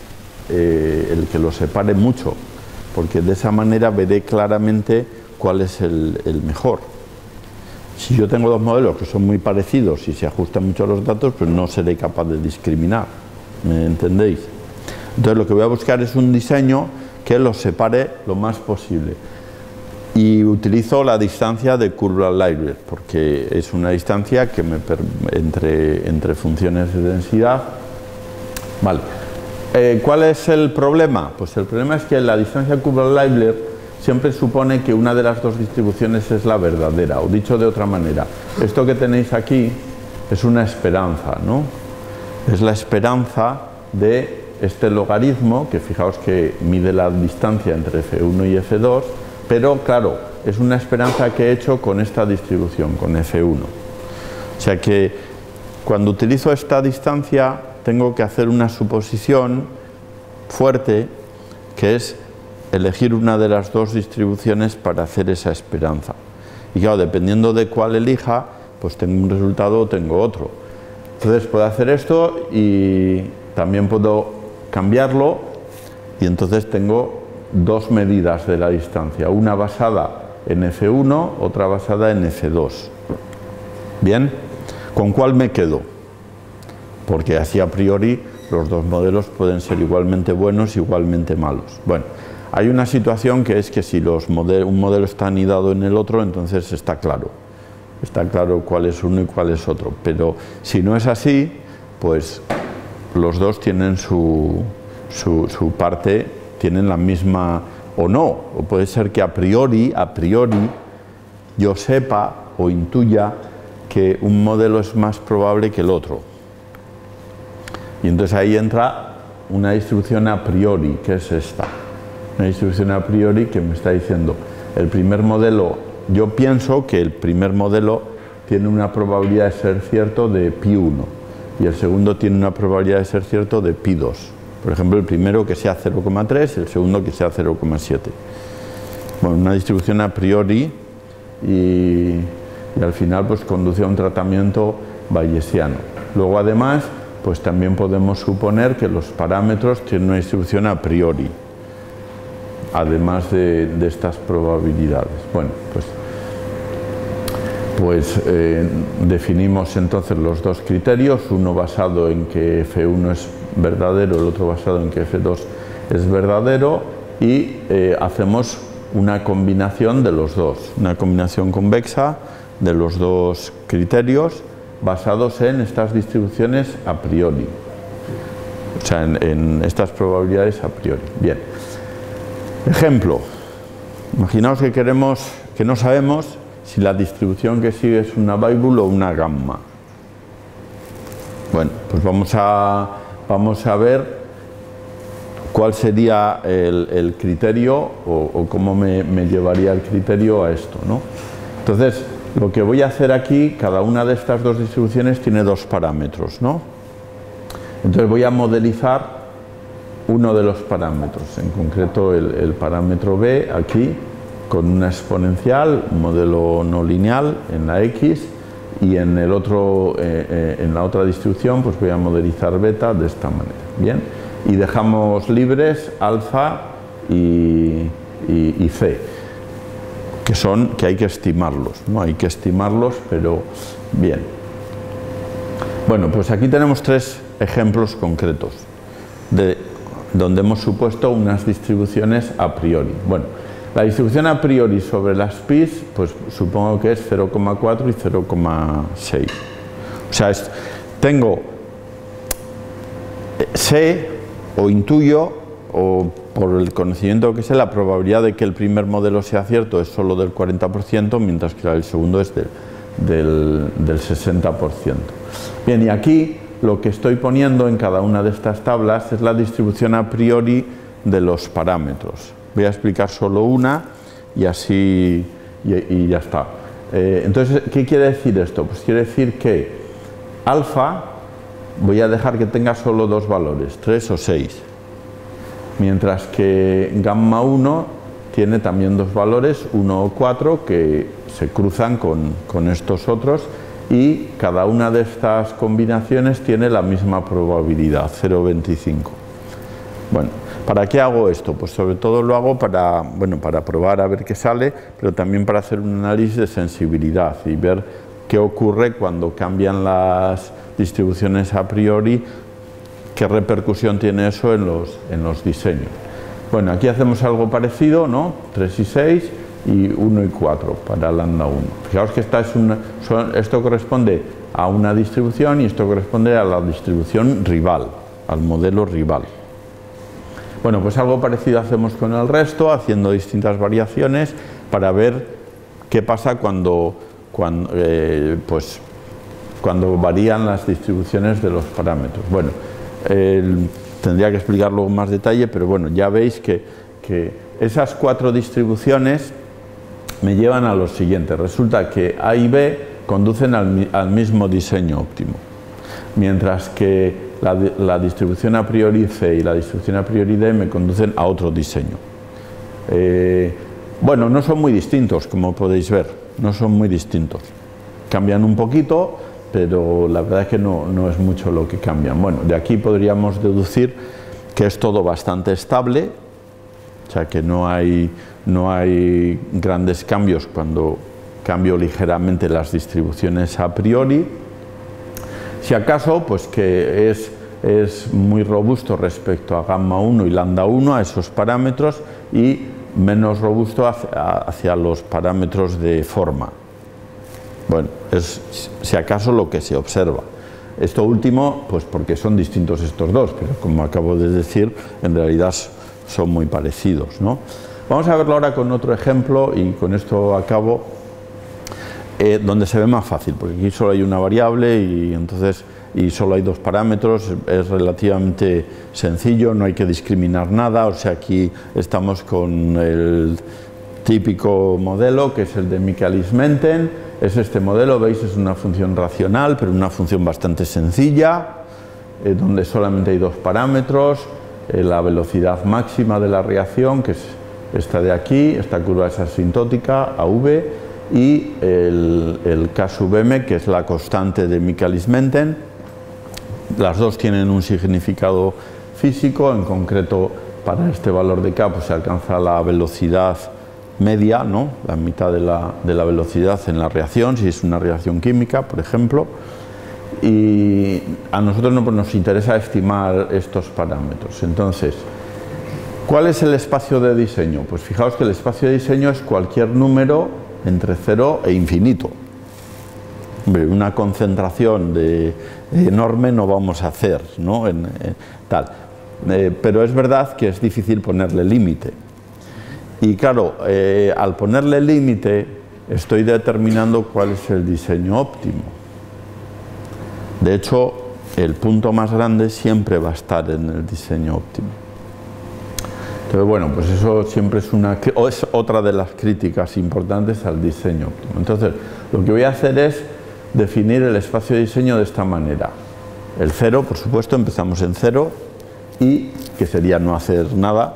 eh, el que los separe mucho, porque de esa manera veré claramente cuál es el, el mejor. Si yo tengo dos modelos que son muy parecidos y se ajustan mucho a los datos, pues no seré capaz de discriminar, ¿me entendéis? Entonces lo que voy a buscar es un diseño que los separe lo más posible. Y utilizo la distancia de Kurzweil-Leibler, porque es una distancia que me entre, entre funciones de densidad. Vale. Eh, ¿Cuál es el problema? Pues el problema es que la distancia Kurzweil-Leibler siempre supone que una de las dos distribuciones es la verdadera, o dicho de otra manera, esto que tenéis aquí es una esperanza, ¿no? Es la esperanza de este logaritmo, que fijaos que mide la distancia entre F uno y F dos, pero claro, es una esperanza que he hecho con esta distribución, con F uno. O sea que cuando utilizo esta distancia tengo que hacer una suposición fuerte, que es elegir una de las dos distribuciones para hacer esa esperanza. Y claro, dependiendo de cuál elija, pues tengo un resultado o tengo otro. Entonces puedo hacer esto y también puedo cambiarlo, y entonces tengo dos medidas de la distancia, una basada en F uno, otra basada en F dos. Bien, ¿con cuál me quedo? Porque así a priori los dos modelos pueden ser igualmente buenos, igualmente malos. Bueno, hay una situación que es que si los modelos, un modelo está anidado en el otro, entonces está claro. Está claro cuál es uno y cuál es otro. Pero si no es así, pues los dos tienen su, su, su parte, tienen la misma o no. O puede ser que a priori, a priori, yo sepa o intuya que un modelo es más probable que el otro. Y entonces ahí entra una distribución a priori, que es esta. Una distribución a priori que me está diciendo, el primer modelo, yo pienso que el primer modelo tiene una probabilidad de ser cierto de pi uno y el segundo tiene una probabilidad de ser cierto de pi dos. Por ejemplo, el primero que sea cero coma tres y el segundo que sea cero coma siete. Bueno, una distribución a priori y, y al final pues conduce a un tratamiento bayesiano. Luego además pues también podemos suponer que los parámetros tienen una distribución a priori, además de, de estas probabilidades. Bueno, pues, pues eh, definimos entonces los dos criterios, uno basado en que F uno es verdadero, el otro basado en que F dos es verdadero, y eh, hacemos una combinación de los dos, una combinación convexa de los dos criterios basados en estas distribuciones a priori, o sea, en, en estas probabilidades a priori. Bien, ejemplo, imaginaos que queremos, que no sabemos si la distribución que sigue es una Weibull o una gamma. Bueno, pues vamos a, vamos a ver cuál sería el, el criterio o, o cómo me, me llevaría el criterio a esto, ¿no? Entonces, lo que voy a hacer aquí, cada una de estas dos distribuciones tiene dos parámetros, ¿no? Entonces voy a modelizar uno de los parámetros, en concreto el, el parámetro B aquí, con una exponencial, un modelo no lineal en la X, y en, el otro, eh, eh, en la otra distribución pues voy a modelizar beta de esta manera. Bien, y dejamos libres alfa y, y, y C, que son que hay que estimarlos, ¿no? Hay que estimarlos, pero bien. Bueno, pues aquí tenemos tres ejemplos concretos de donde hemos supuesto unas distribuciones a priori. Bueno, la distribución a priori sobre las pis, pues supongo que es cero coma cuatro y cero coma seis. O sea, es, tengo, sé o intuyo, o por el conocimiento que sé, la probabilidad de que el primer modelo sea cierto es solo del cuarenta por ciento, mientras que el segundo es del, del, del sesenta por ciento. Bien, y aquí lo que estoy poniendo en cada una de estas tablas es la distribución a priori de los parámetros. Voy a explicar solo una y así y, y ya está. Eh, entonces, ¿qué quiere decir esto? Pues quiere decir que alfa voy a dejar que tenga solo dos valores, tres o seis, mientras que gamma uno tiene también dos valores, uno o cuatro, que se cruzan con, con estos otros, y cada una de estas combinaciones tiene la misma probabilidad, cero coma veinticinco. Bueno, ¿para qué hago esto? Pues sobre todo lo hago para, bueno, para probar a ver qué sale, pero también para hacer un análisis de sensibilidad y ver qué ocurre cuando cambian las distribuciones a priori, qué repercusión tiene eso en los, en los diseños. Bueno, aquí hacemos algo parecido, ¿no? tres y seis y uno y cuatro para lambda uno. Fijaos que esta es una, son, esto corresponde a una distribución y esto corresponde a la distribución rival, al modelo rival. Bueno, pues algo parecido hacemos con el resto, haciendo distintas variaciones para ver qué pasa cuando, cuando, eh, pues, cuando varían las distribuciones de los parámetros. Bueno, eh, tendría que explicarlo con más detalle, pero bueno, ya veis que, que esas cuatro distribuciones me llevan a lo siguiente. Resulta que A y B conducen al, al mismo diseño óptimo, mientras que la, la distribución a priori C y la distribución a priori D me conducen a otro diseño. Eh, bueno, no son muy distintos, como podéis ver, no son muy distintos. Cambian un poquito, pero la verdad es que no, no es mucho lo que cambian. Bueno, de aquí podríamos deducir que es todo bastante estable, o sea que no hay, no hay grandes cambios cuando cambio ligeramente las distribuciones a priori. Si acaso, pues que es, es muy robusto respecto a gamma uno y lambda uno, a esos parámetros, y menos robusto hacia, hacia los parámetros de forma. Bueno, es si acaso lo que se observa. Esto último, pues porque son distintos estos dos, pero como acabo de decir, en realidad son muy parecidos, ¿no? Vamos a verlo ahora con otro ejemplo y con esto acabo, eh, donde se ve más fácil, porque aquí solo hay una variable y entonces y solo hay dos parámetros, es relativamente sencillo, no hay que discriminar nada, o sea, aquí estamos con el típico modelo que es el de Michaelis-Menten. Es este modelo, veis, es una función racional, pero una función bastante sencilla, eh, donde solamente hay dos parámetros, eh, la velocidad máxima de la reacción, que es esta de aquí, esta curva es asintótica, A V, y el, el K sub m, que es la constante de Michaelis-Menten. Las dos tienen un significado físico, en concreto para este valor de K pues se alcanza la velocidad media, ¿no? La mitad de la, de la velocidad en la reacción, si es una reacción química, por ejemplo, y a nosotros no, pues nos interesa estimar estos parámetros. Entonces, ¿cuál es el espacio de diseño? Pues fijaos que el espacio de diseño es cualquier número entre cero e infinito. una concentración de, enorme no vamos a hacer, ¿no? En, en, tal. Eh, pero es verdad que es difícil ponerle límite. Y claro, eh, al ponerle límite estoy determinando cuál es el diseño óptimo. De hecho, el punto más grande siempre va a estar en el diseño óptimo. Entonces, bueno, pues eso siempre es, una, es otra de las críticas importantes al diseño óptimo. Entonces, lo que voy a hacer es definir el espacio de diseño de esta manera. El cero, por supuesto, empezamos en cero, y que sería no hacer nada,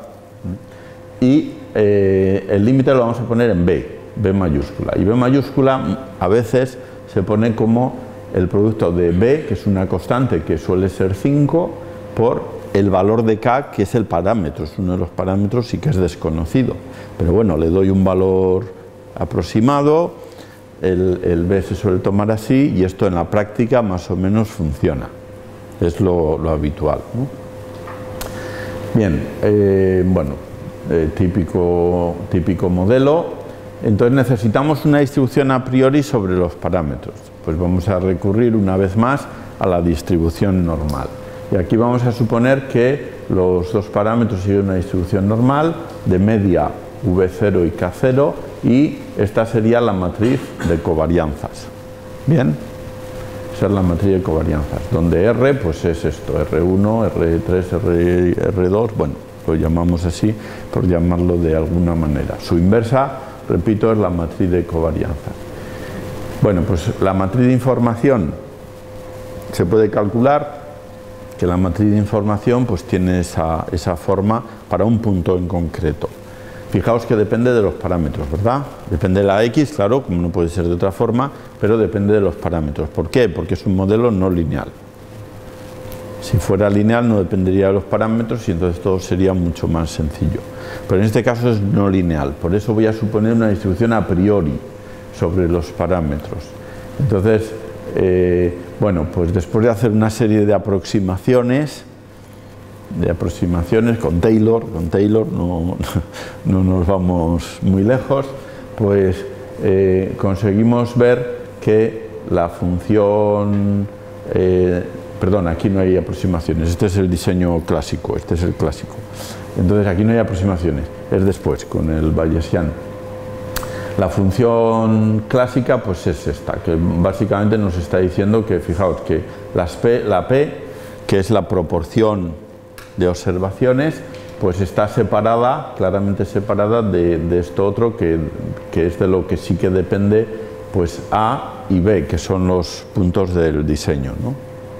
y eh, el límite lo vamos a poner en B, B mayúscula. Y B mayúscula a veces se pone como el producto de B, que es una constante que suele ser cinco, por el valor de K, que es el parámetro, es uno de los parámetros y que es desconocido. Pero bueno, le doy un valor aproximado, el, el B se suele tomar así, y esto en la práctica más o menos funciona. Es lo, lo habitual, ¿no? Bien, eh, bueno, eh, típico, típico modelo. Entonces necesitamos una distribución a priori sobre los parámetros. Pues vamos a recurrir una vez más a la distribución normal. Y aquí vamos a suponer que los dos parámetros siguen una distribución normal de media V cero y K cero, y esta sería la matriz de covarianzas. Bien, esa es la matriz de covarianzas, donde R pues es esto, R uno, R tres, R dos, bueno, lo llamamos así por llamarlo de alguna manera. Su inversa, repito, es la matriz de covarianzas. Bueno, pues la matriz de información se puede calcular que la matriz de información pues tiene esa, esa forma para un punto en concreto. Fijaos que depende de los parámetros, ¿verdad? Depende de la X, claro, como no puede ser de otra forma, pero depende de los parámetros. ¿Por qué? Porque es un modelo no lineal. Si fuera lineal no dependería de los parámetros y entonces todo sería mucho más sencillo. Pero en este caso es no lineal, por eso voy a suponer una distribución a priori sobre los parámetros. Entonces, eh, bueno, pues después de hacer una serie de aproximaciones, de aproximaciones con Taylor, con Taylor no, no nos vamos muy lejos, pues eh, conseguimos ver que la función, eh, perdón, aquí no hay aproximaciones, este es el diseño clásico, este es el clásico. Entonces aquí no hay aproximaciones, es después, con el bayesiano. La función clásica pues es esta, que básicamente nos está diciendo que, fijaos, que las P, la P, que es la proporción de observaciones, pues está separada, claramente separada de, de esto otro, que, que es de lo que sí que depende pues A y B, que son los puntos del diseño, ¿no?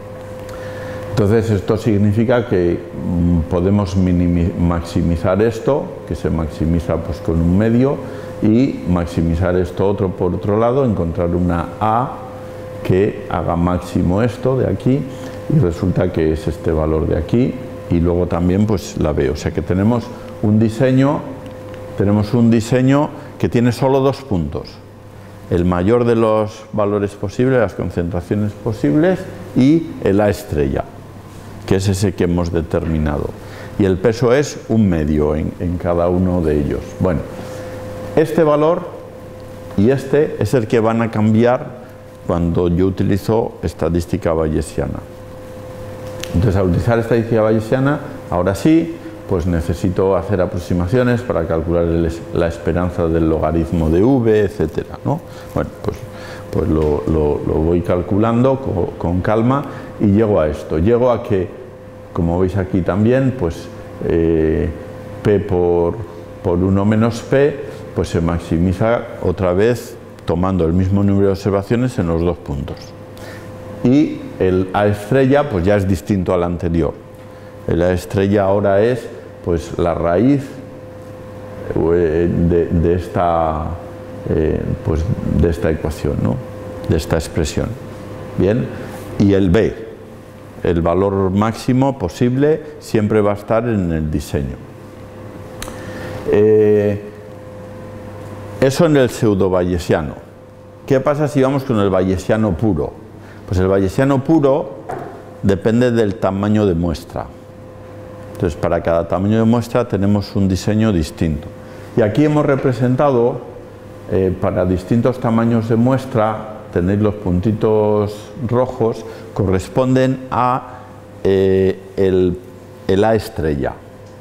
Entonces esto significa que mmm, podemos maximizar esto, que se maximiza pues con un medio, y maximizar esto otro por otro lado, encontrar una A que haga máximo esto de aquí, y resulta que es este valor de aquí, y luego también pues la B. O sea que tenemos un diseño, tenemos un diseño que tiene solo dos puntos. El mayor de los valores posibles, las concentraciones posibles, y el A estrella, que es ese que hemos determinado. Y el peso es un medio en, en cada uno de ellos. Bueno, este valor y este es el que van a cambiar cuando yo utilizo estadística bayesiana. Entonces, al utilizar estadística bayesiana, ahora sí, pues necesito hacer aproximaciones para calcular el, la esperanza del logaritmo de V, etcétera, ¿no? Bueno, pues, pues lo, lo, lo voy calculando con, con calma y llego a esto. Llego a que, como veis aquí también, pues eh, P por, por uno menos P, pues se maximiza otra vez tomando el mismo número de observaciones en los dos puntos. Y el A estrella pues ya es distinto al anterior. El A estrella ahora es pues la raíz de, de, esta, eh, pues, de esta ecuación, ¿no? De esta expresión. Bien, y el B, el valor máximo posible, siempre va a estar en el diseño. Eh, eso en el pseudo bayesiano. ¿Qué pasa si vamos con el bayesiano puro? Pues el bayesiano puro depende del tamaño de muestra. Entonces, para cada tamaño de muestra tenemos un diseño distinto. Y aquí hemos representado, eh, para distintos tamaños de muestra, tenéis los puntitos rojos, corresponden a eh, el, el A estrella,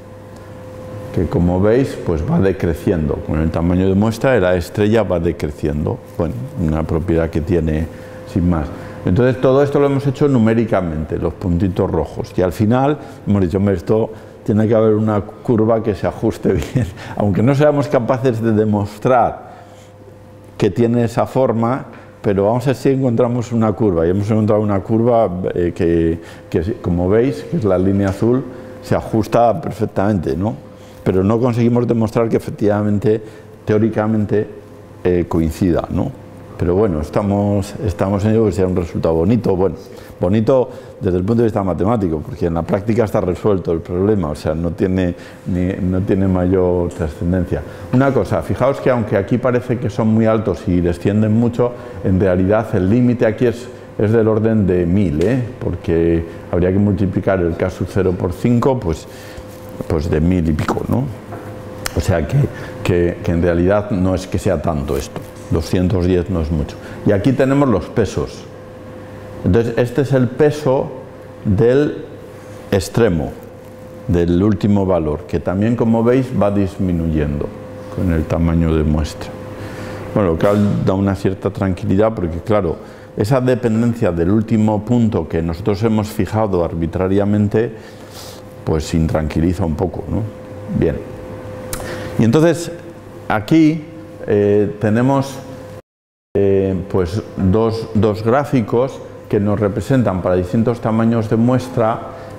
que como veis pues va decreciendo. Con el tamaño de muestra el A estrella va decreciendo. Bueno, una propiedad que tiene sin más. Entonces todo esto lo hemos hecho numéricamente, los puntitos rojos. Y al final hemos dicho, hombre, esto tiene que haber una curva que se ajuste bien. Aunque no seamos capaces de demostrar que tiene esa forma, pero vamos a ver si encontramos una curva. Y hemos encontrado una curva eh, que, que, como veis, que es la línea azul, se ajusta perfectamente, ¿no? Pero no conseguimos demostrar que efectivamente, teóricamente, eh, coincida, ¿no? Pero bueno, estamos, estamos en ello, que sea un resultado bonito. Bueno, bonito desde el punto de vista matemático, porque en la práctica está resuelto el problema, o sea, no tiene, ni, no tiene mayor trascendencia. Una cosa, fijaos que aunque aquí parece que son muy altos y descienden mucho, en realidad el límite aquí es, es del orden de mil, ¿eh? Porque habría que multiplicar el K sub cero por cinco, pues, pues de mil y pico, ¿no? O sea que, que, que en realidad no es que sea tanto esto. doscientos diez no es mucho. Y aquí tenemos los pesos. Entonces, este es el peso del extremo, del último valor, que también, como veis, va disminuyendo con el tamaño de muestra. Bueno, lo que da una cierta tranquilidad, porque claro, esa dependencia del último punto que nosotros hemos fijado arbitrariamente, pues intranquiliza un poco, ¿no? Bien. Y entonces, aquí Eh, tenemos eh, pues dos, dos gráficos que nos representan para distintos tamaños de muestra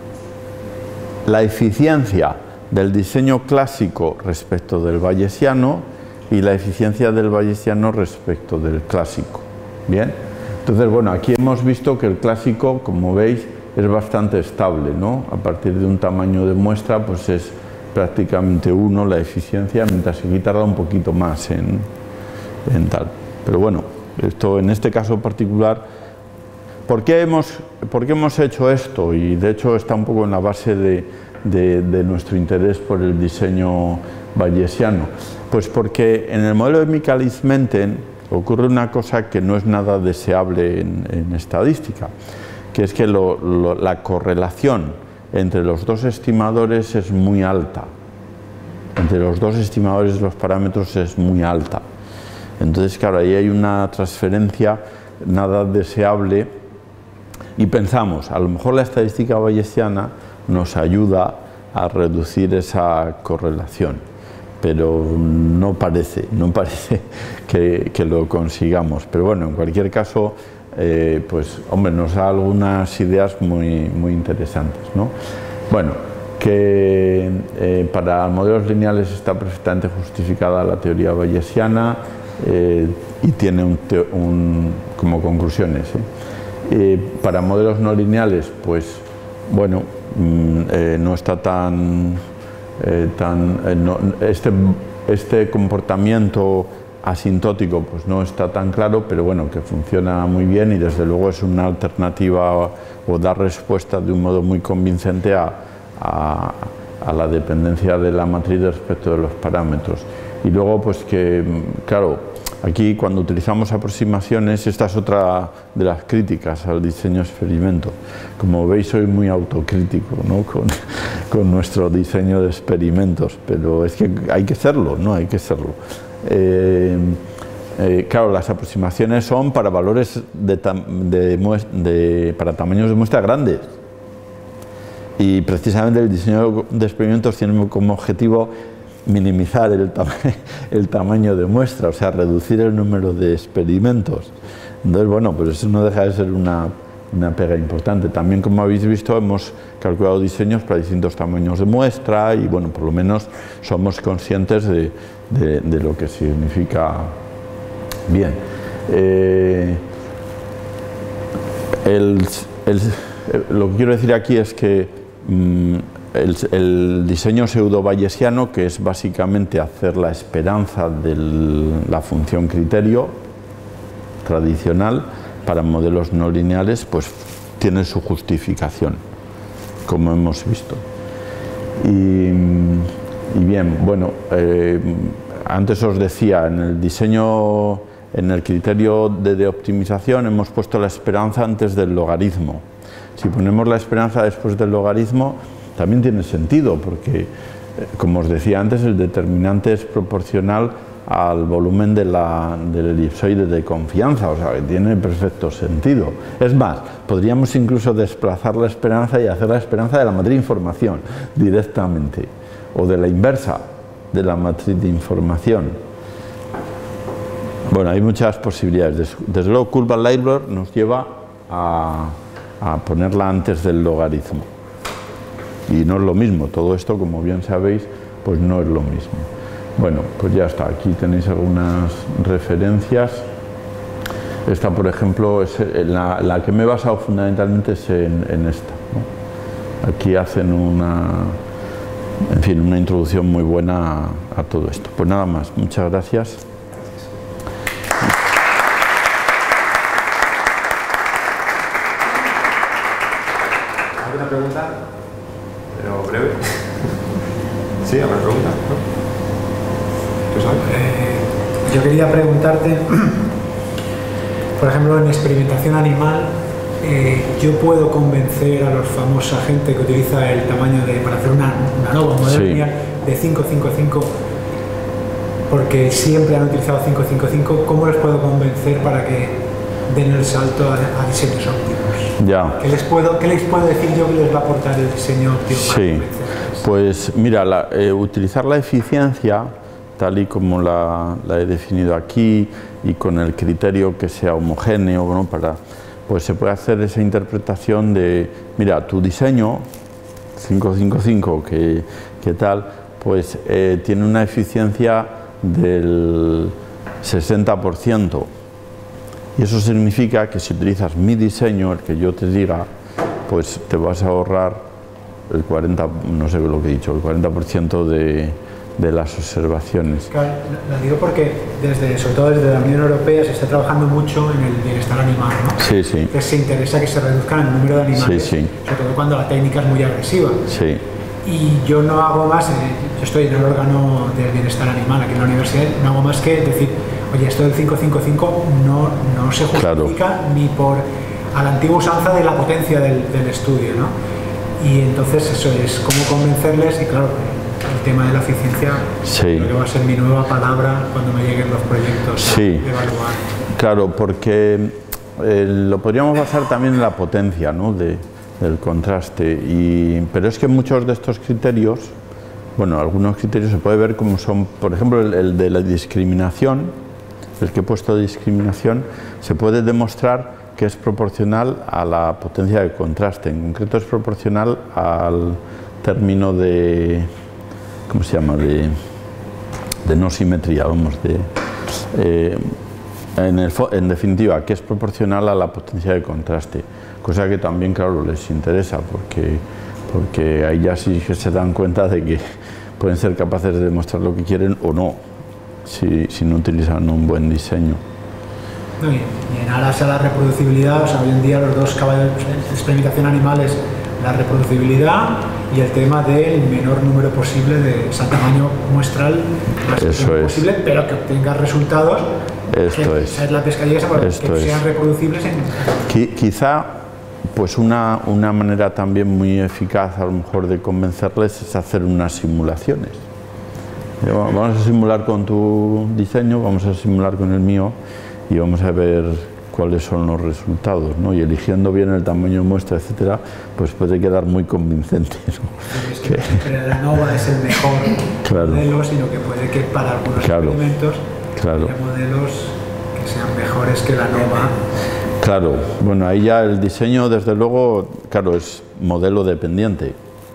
la eficiencia del diseño clásico respecto del bayesiano y la eficiencia del bayesiano respecto del clásico. Bien, entonces bueno, aquí hemos visto que el clásico, como veis, es bastante estable, ¿no? A partir de un tamaño de muestra, pues es prácticamente uno la eficiencia, mientras que aquí tarda un poquito más en, en tal. Pero bueno, esto en este caso particular, ¿por qué hemos, por qué hemos hecho esto? Y de hecho está un poco en la base de, de, de nuestro interés por el diseño bayesiano. Pues porque en el modelo de Michaelis-Menten ocurre una cosa que no es nada deseable en, en estadística, que es que lo, lo, la correlación entre los dos estimadores es muy alta. Entre los dos estimadores de los parámetros es muy alta. Entonces, claro, ahí hay una transferencia nada deseable y pensamos, a lo mejor la estadística bayesiana nos ayuda a reducir esa correlación, pero no parece, no parece que, que lo consigamos. Pero bueno, en cualquier caso, Eh, pues hombre, nos da algunas ideas muy, muy interesantes, ¿no? Bueno, que eh, para modelos lineales está perfectamente justificada la teoría bayesiana eh, y tiene un, un, como conclusiones, ¿eh? Eh, para modelos no lineales, pues bueno, mm, eh, no está tan, eh, tan eh, no, este, este comportamiento asintótico pues no está tan claro, pero bueno, que funciona muy bien y desde luego es una alternativa o, o da respuesta de un modo muy convincente a, a, a la dependencia de la matriz respecto de los parámetros. Y luego pues que, claro, aquí cuando utilizamos aproximaciones, esta es otra de las críticas al diseño experimento. Como veis, soy muy autocrítico, ¿no? con, con nuestro diseño de experimentos, pero es que hay que serlo, ¿no? Hay que serlo. Eh, eh, claro, las aproximaciones son para valores de, de, de, para tamaños de muestra grandes y precisamente el diseño de experimentos tiene como objetivo minimizar el, tama el tamaño de muestra, o sea, reducir el número de experimentos. Entonces, bueno, pues eso no deja de ser una, una pega importante. También, como habéis visto, hemos calculado diseños para distintos tamaños de muestra y, bueno, por lo menos somos conscientes de De, de lo que significa. Bien, eh, el, el, lo que quiero decir aquí es que mm, el, el diseño pseudo-bayesiano, que es básicamente hacer la esperanza de la función criterio tradicional para modelos no lineales, pues tiene su justificación, como hemos visto. Y, Y bien, bueno, eh, antes os decía, en el diseño en el criterio de, de optimización hemos puesto la esperanza antes del logaritmo. Si ponemos la esperanza después del logaritmo, también tiene sentido, porque, como os decía antes, el determinante es proporcional al volumen de la, del elipsoide de confianza, o sea, que tiene perfecto sentido. Es más, podríamos incluso desplazar la esperanza y hacer la esperanza de la matriz de información directamente, o de la inversa de la matriz de información. Bueno, hay muchas posibilidades. Desde luego, Kullbaum-Leibler nos lleva a, a ponerla antes del logaritmo. Y no es lo mismo, todo esto, como bien sabéis, pues no es lo mismo. Bueno, pues ya está, aquí tenéis algunas referencias. Esta, por ejemplo, es la, la que me he basado fundamentalmente es en, en esta, ¿no? Aquí hacen una, en fin, una introducción muy buena a, a todo esto. Pues nada más, muchas gracias. ¿Alguna pregunta? Pero breve. ¿Sí? ¿Alguna pregunta? ¿No? Eh, yo quería preguntarte, por ejemplo, en experimentación animal, eh, yo puedo convencer a los famosa gente que utiliza el tamaño de, para hacer una, una nova, un modelo sí. lineal de cinco cinco cinco, porque siempre han utilizado cinco cinco cinco, ¿cómo les puedo convencer para que den el salto a, a diseños óptimos? Ya. ¿Qué les, puedo, ¿Qué les puedo decir yo que les va a aportar el diseño óptimo? Sí, pues mira, la, eh, utilizar la eficiencia tal y como la, la he definido aquí y con el criterio que sea homogéneo, ¿no? Para, pues se puede hacer esa interpretación de, mira, tu diseño cinco cinco cinco, que, que tal, pues eh, tiene una eficiencia del sesenta por ciento. Y eso significa que si utilizas mi diseño, el que yo te diga, pues te vas a ahorrar el cuarenta, no sé lo que he dicho, el cuarenta por ciento de, de las observaciones. Claro, lo digo porque desde, sobre todo desde la Unión Europea se está trabajando mucho en el bienestar animal, ¿no? Sí, sí. Entonces se interesa que se reduzcan el número de animales, sí, sí. sobre todo cuando la técnica es muy agresiva. Sí. Y yo no hago más, eh, yo estoy en el órgano del bienestar animal aquí en la universidad, no hago más que decir, oye, esto del cinco cinco cinco no, no se justifica claro. ni por a la antigua usanza de la potencia del, del estudio, ¿no? Y entonces eso es cómo convencerles, y claro, el tema de la eficiencia sí. creo que va a ser mi nueva palabra cuando me lleguen los proyectos sí. de evaluar. Claro, porque eh, lo podríamos basar también en la potencia, ¿no? de, del contraste, y, pero es que muchos de estos criterios, bueno, algunos criterios se puede ver como son, por ejemplo, el, el de la discriminación, el que he puesto de discriminación, se puede demostrar que es proporcional a la potencia de contraste, en concreto es proporcional al término de, ¿cómo se llama?, de, de no simetría, vamos, de, eh, en, el, en definitiva, que es proporcional a la potencia de contraste, cosa que también, claro, les interesa, porque, porque ahí ya sí que se dan cuenta de que pueden ser capaces de demostrar lo que quieren o no, si, si no utilizan un buen diseño. No, y en aras a la reproducibilidad, o sea, hoy en día los dos caballos de experimentación animal es la reproducibilidad y el tema del menor número posible de o sea, tamaño muestral más Eso es. posible, pero que obtenga resultados. Esto que, es. es la pescadilla esa para Esto que es. sean reproducibles. En... Quizá, pues una, una manera también muy eficaz a lo mejor de convencerles es hacer unas simulaciones. Vamos a simular con tu diseño, vamos a simular con el mío y vamos a ver cuáles son los resultados, ¿no? Y eligiendo bien el tamaño de muestra, etcétera, pues puede quedar muy convincente, ¿no? Es que, que la NOVA es el mejor claro. modelo, sino que puede que para algunos claro. experimentos claro. haya modelos que sean mejores que la NOVA. Claro, bueno, ahí ya el diseño, desde luego, claro, es modelo dependiente.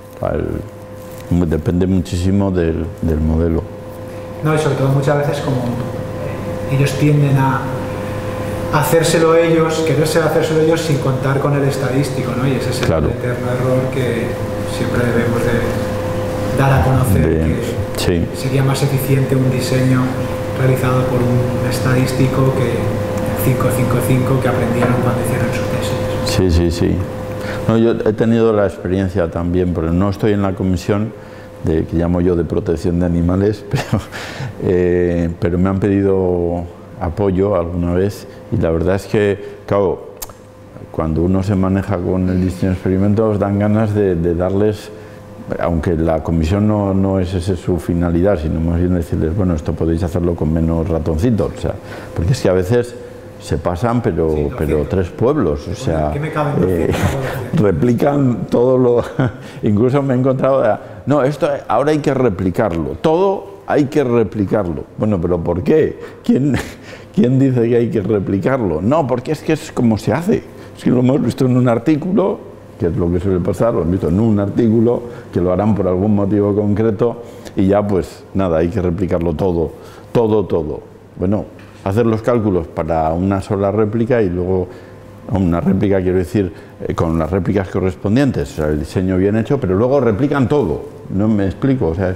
El, depende muchísimo del, del modelo. No, y sobre todo muchas veces como ellos tienden a hacérselo ellos, quererse hacérselo ellos sin contar con el estadístico, ¿no? Y ese es el claro. eterno error que siempre debemos de dar a conocer, de, que sí. sería más eficiente un diseño realizado por un estadístico que el cinco cinco cinco que aprendieron cuando hicieron su tesis. Sí, sí, sí. No, yo he tenido la experiencia también, pero no estoy en la comisión de, que llamo yo de protección de animales, pero, eh, pero me han pedido apoyo alguna vez, y la verdad es que, claro, cuando uno se maneja con el diseño de experimentos dan ganas de, de darles, aunque la comisión no, no es esa su finalidad, sino más bien decirles, bueno, esto podéis hacerlo con menos ratoncitos, o sea, porque es que a veces se pasan, pero, sí, pero tres pueblos, o sea, eh, replican todo lo... Incluso me he encontrado, no, esto ahora hay que replicarlo, todo hay que replicarlo. Bueno, pero ¿por qué? ¿Quién, quién dice que hay que replicarlo? No, porque es que es como se hace. Es que lo hemos visto en un artículo, que es lo que suele pasar, lo hemos visto en un artículo, que lo harán por algún motivo concreto, y ya pues nada, hay que replicarlo todo, todo, todo. Bueno, hacer los cálculos para una sola réplica y luego una réplica, quiero decir, eh, con las réplicas correspondientes, o sea, el diseño bien hecho, pero luego replican todo, no me explico, o sea,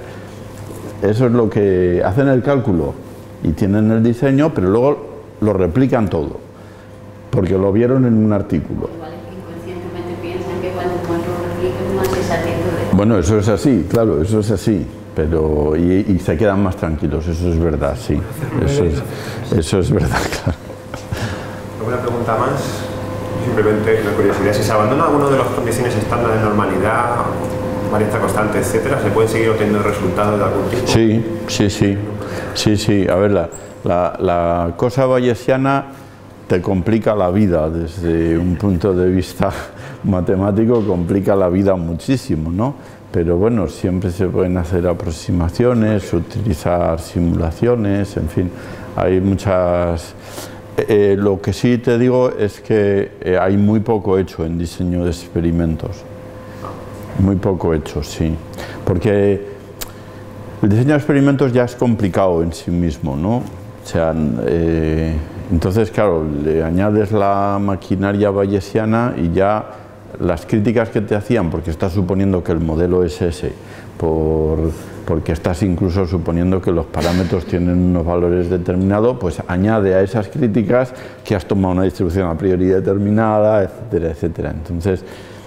eso es lo que hacen el cálculo y tienen el diseño, pero luego lo replican todo, porque lo vieron en un artículo. Igual es que inconscientemente piensan que cuanto más lo repliquen, más exactitud. Bueno, eso es así, claro, eso es así. Pero, y, y se quedan más tranquilos, eso es verdad, sí, eso es, eso es verdad, claro. ¿Alguna pregunta más? Simplemente una curiosidad, si se abandona alguno de las condiciones estándar de normalidad, varianza constante, etcétera, ¿se pueden seguir obteniendo resultados de algún tipo? Sí, sí, sí, sí, sí, a ver, la, la, la cosa bayesiana te complica la vida desde un punto de vista matemático, complica la vida muchísimo, ¿no? Pero bueno, siempre se pueden hacer aproximaciones, utilizar simulaciones, en fin, hay muchas... Eh, lo que sí te digo es que eh, hay muy poco hecho en diseño de experimentos, muy poco hecho, sí, porque el diseño de experimentos ya es complicado en sí mismo, ¿no? O sea, eh, entonces, claro, le añades la maquinaria bayesiana y ya las críticas que te hacían, porque estás suponiendo que el modelo es ese, por, porque estás incluso suponiendo que los parámetros tienen unos valores determinados, pues añade a esas críticas que has tomado una distribución a priori determinada, etcétera, etcétera. Entonces,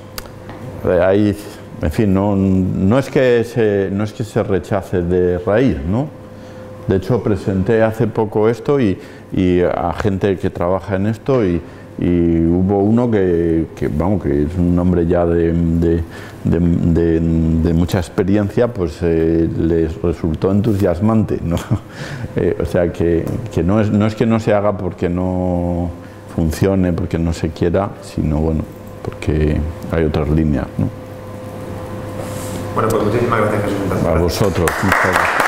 ahí, en fin, no, no, es que se, no es que se rechace de raíz, ¿no? De hecho, presenté hace poco esto y, y a gente que trabaja en esto y y hubo uno que, que, vamos, que es un hombre ya de, de, de, de, de mucha experiencia, pues eh, les resultó entusiasmante, ¿no? Eh, o sea que, que no, es, no es que no se haga porque no funcione, porque no se quiera, sino bueno, porque hay otras líneas, ¿no? Bueno, pues muchísimas gracias, Jesús. A vosotros. Muchas gracias.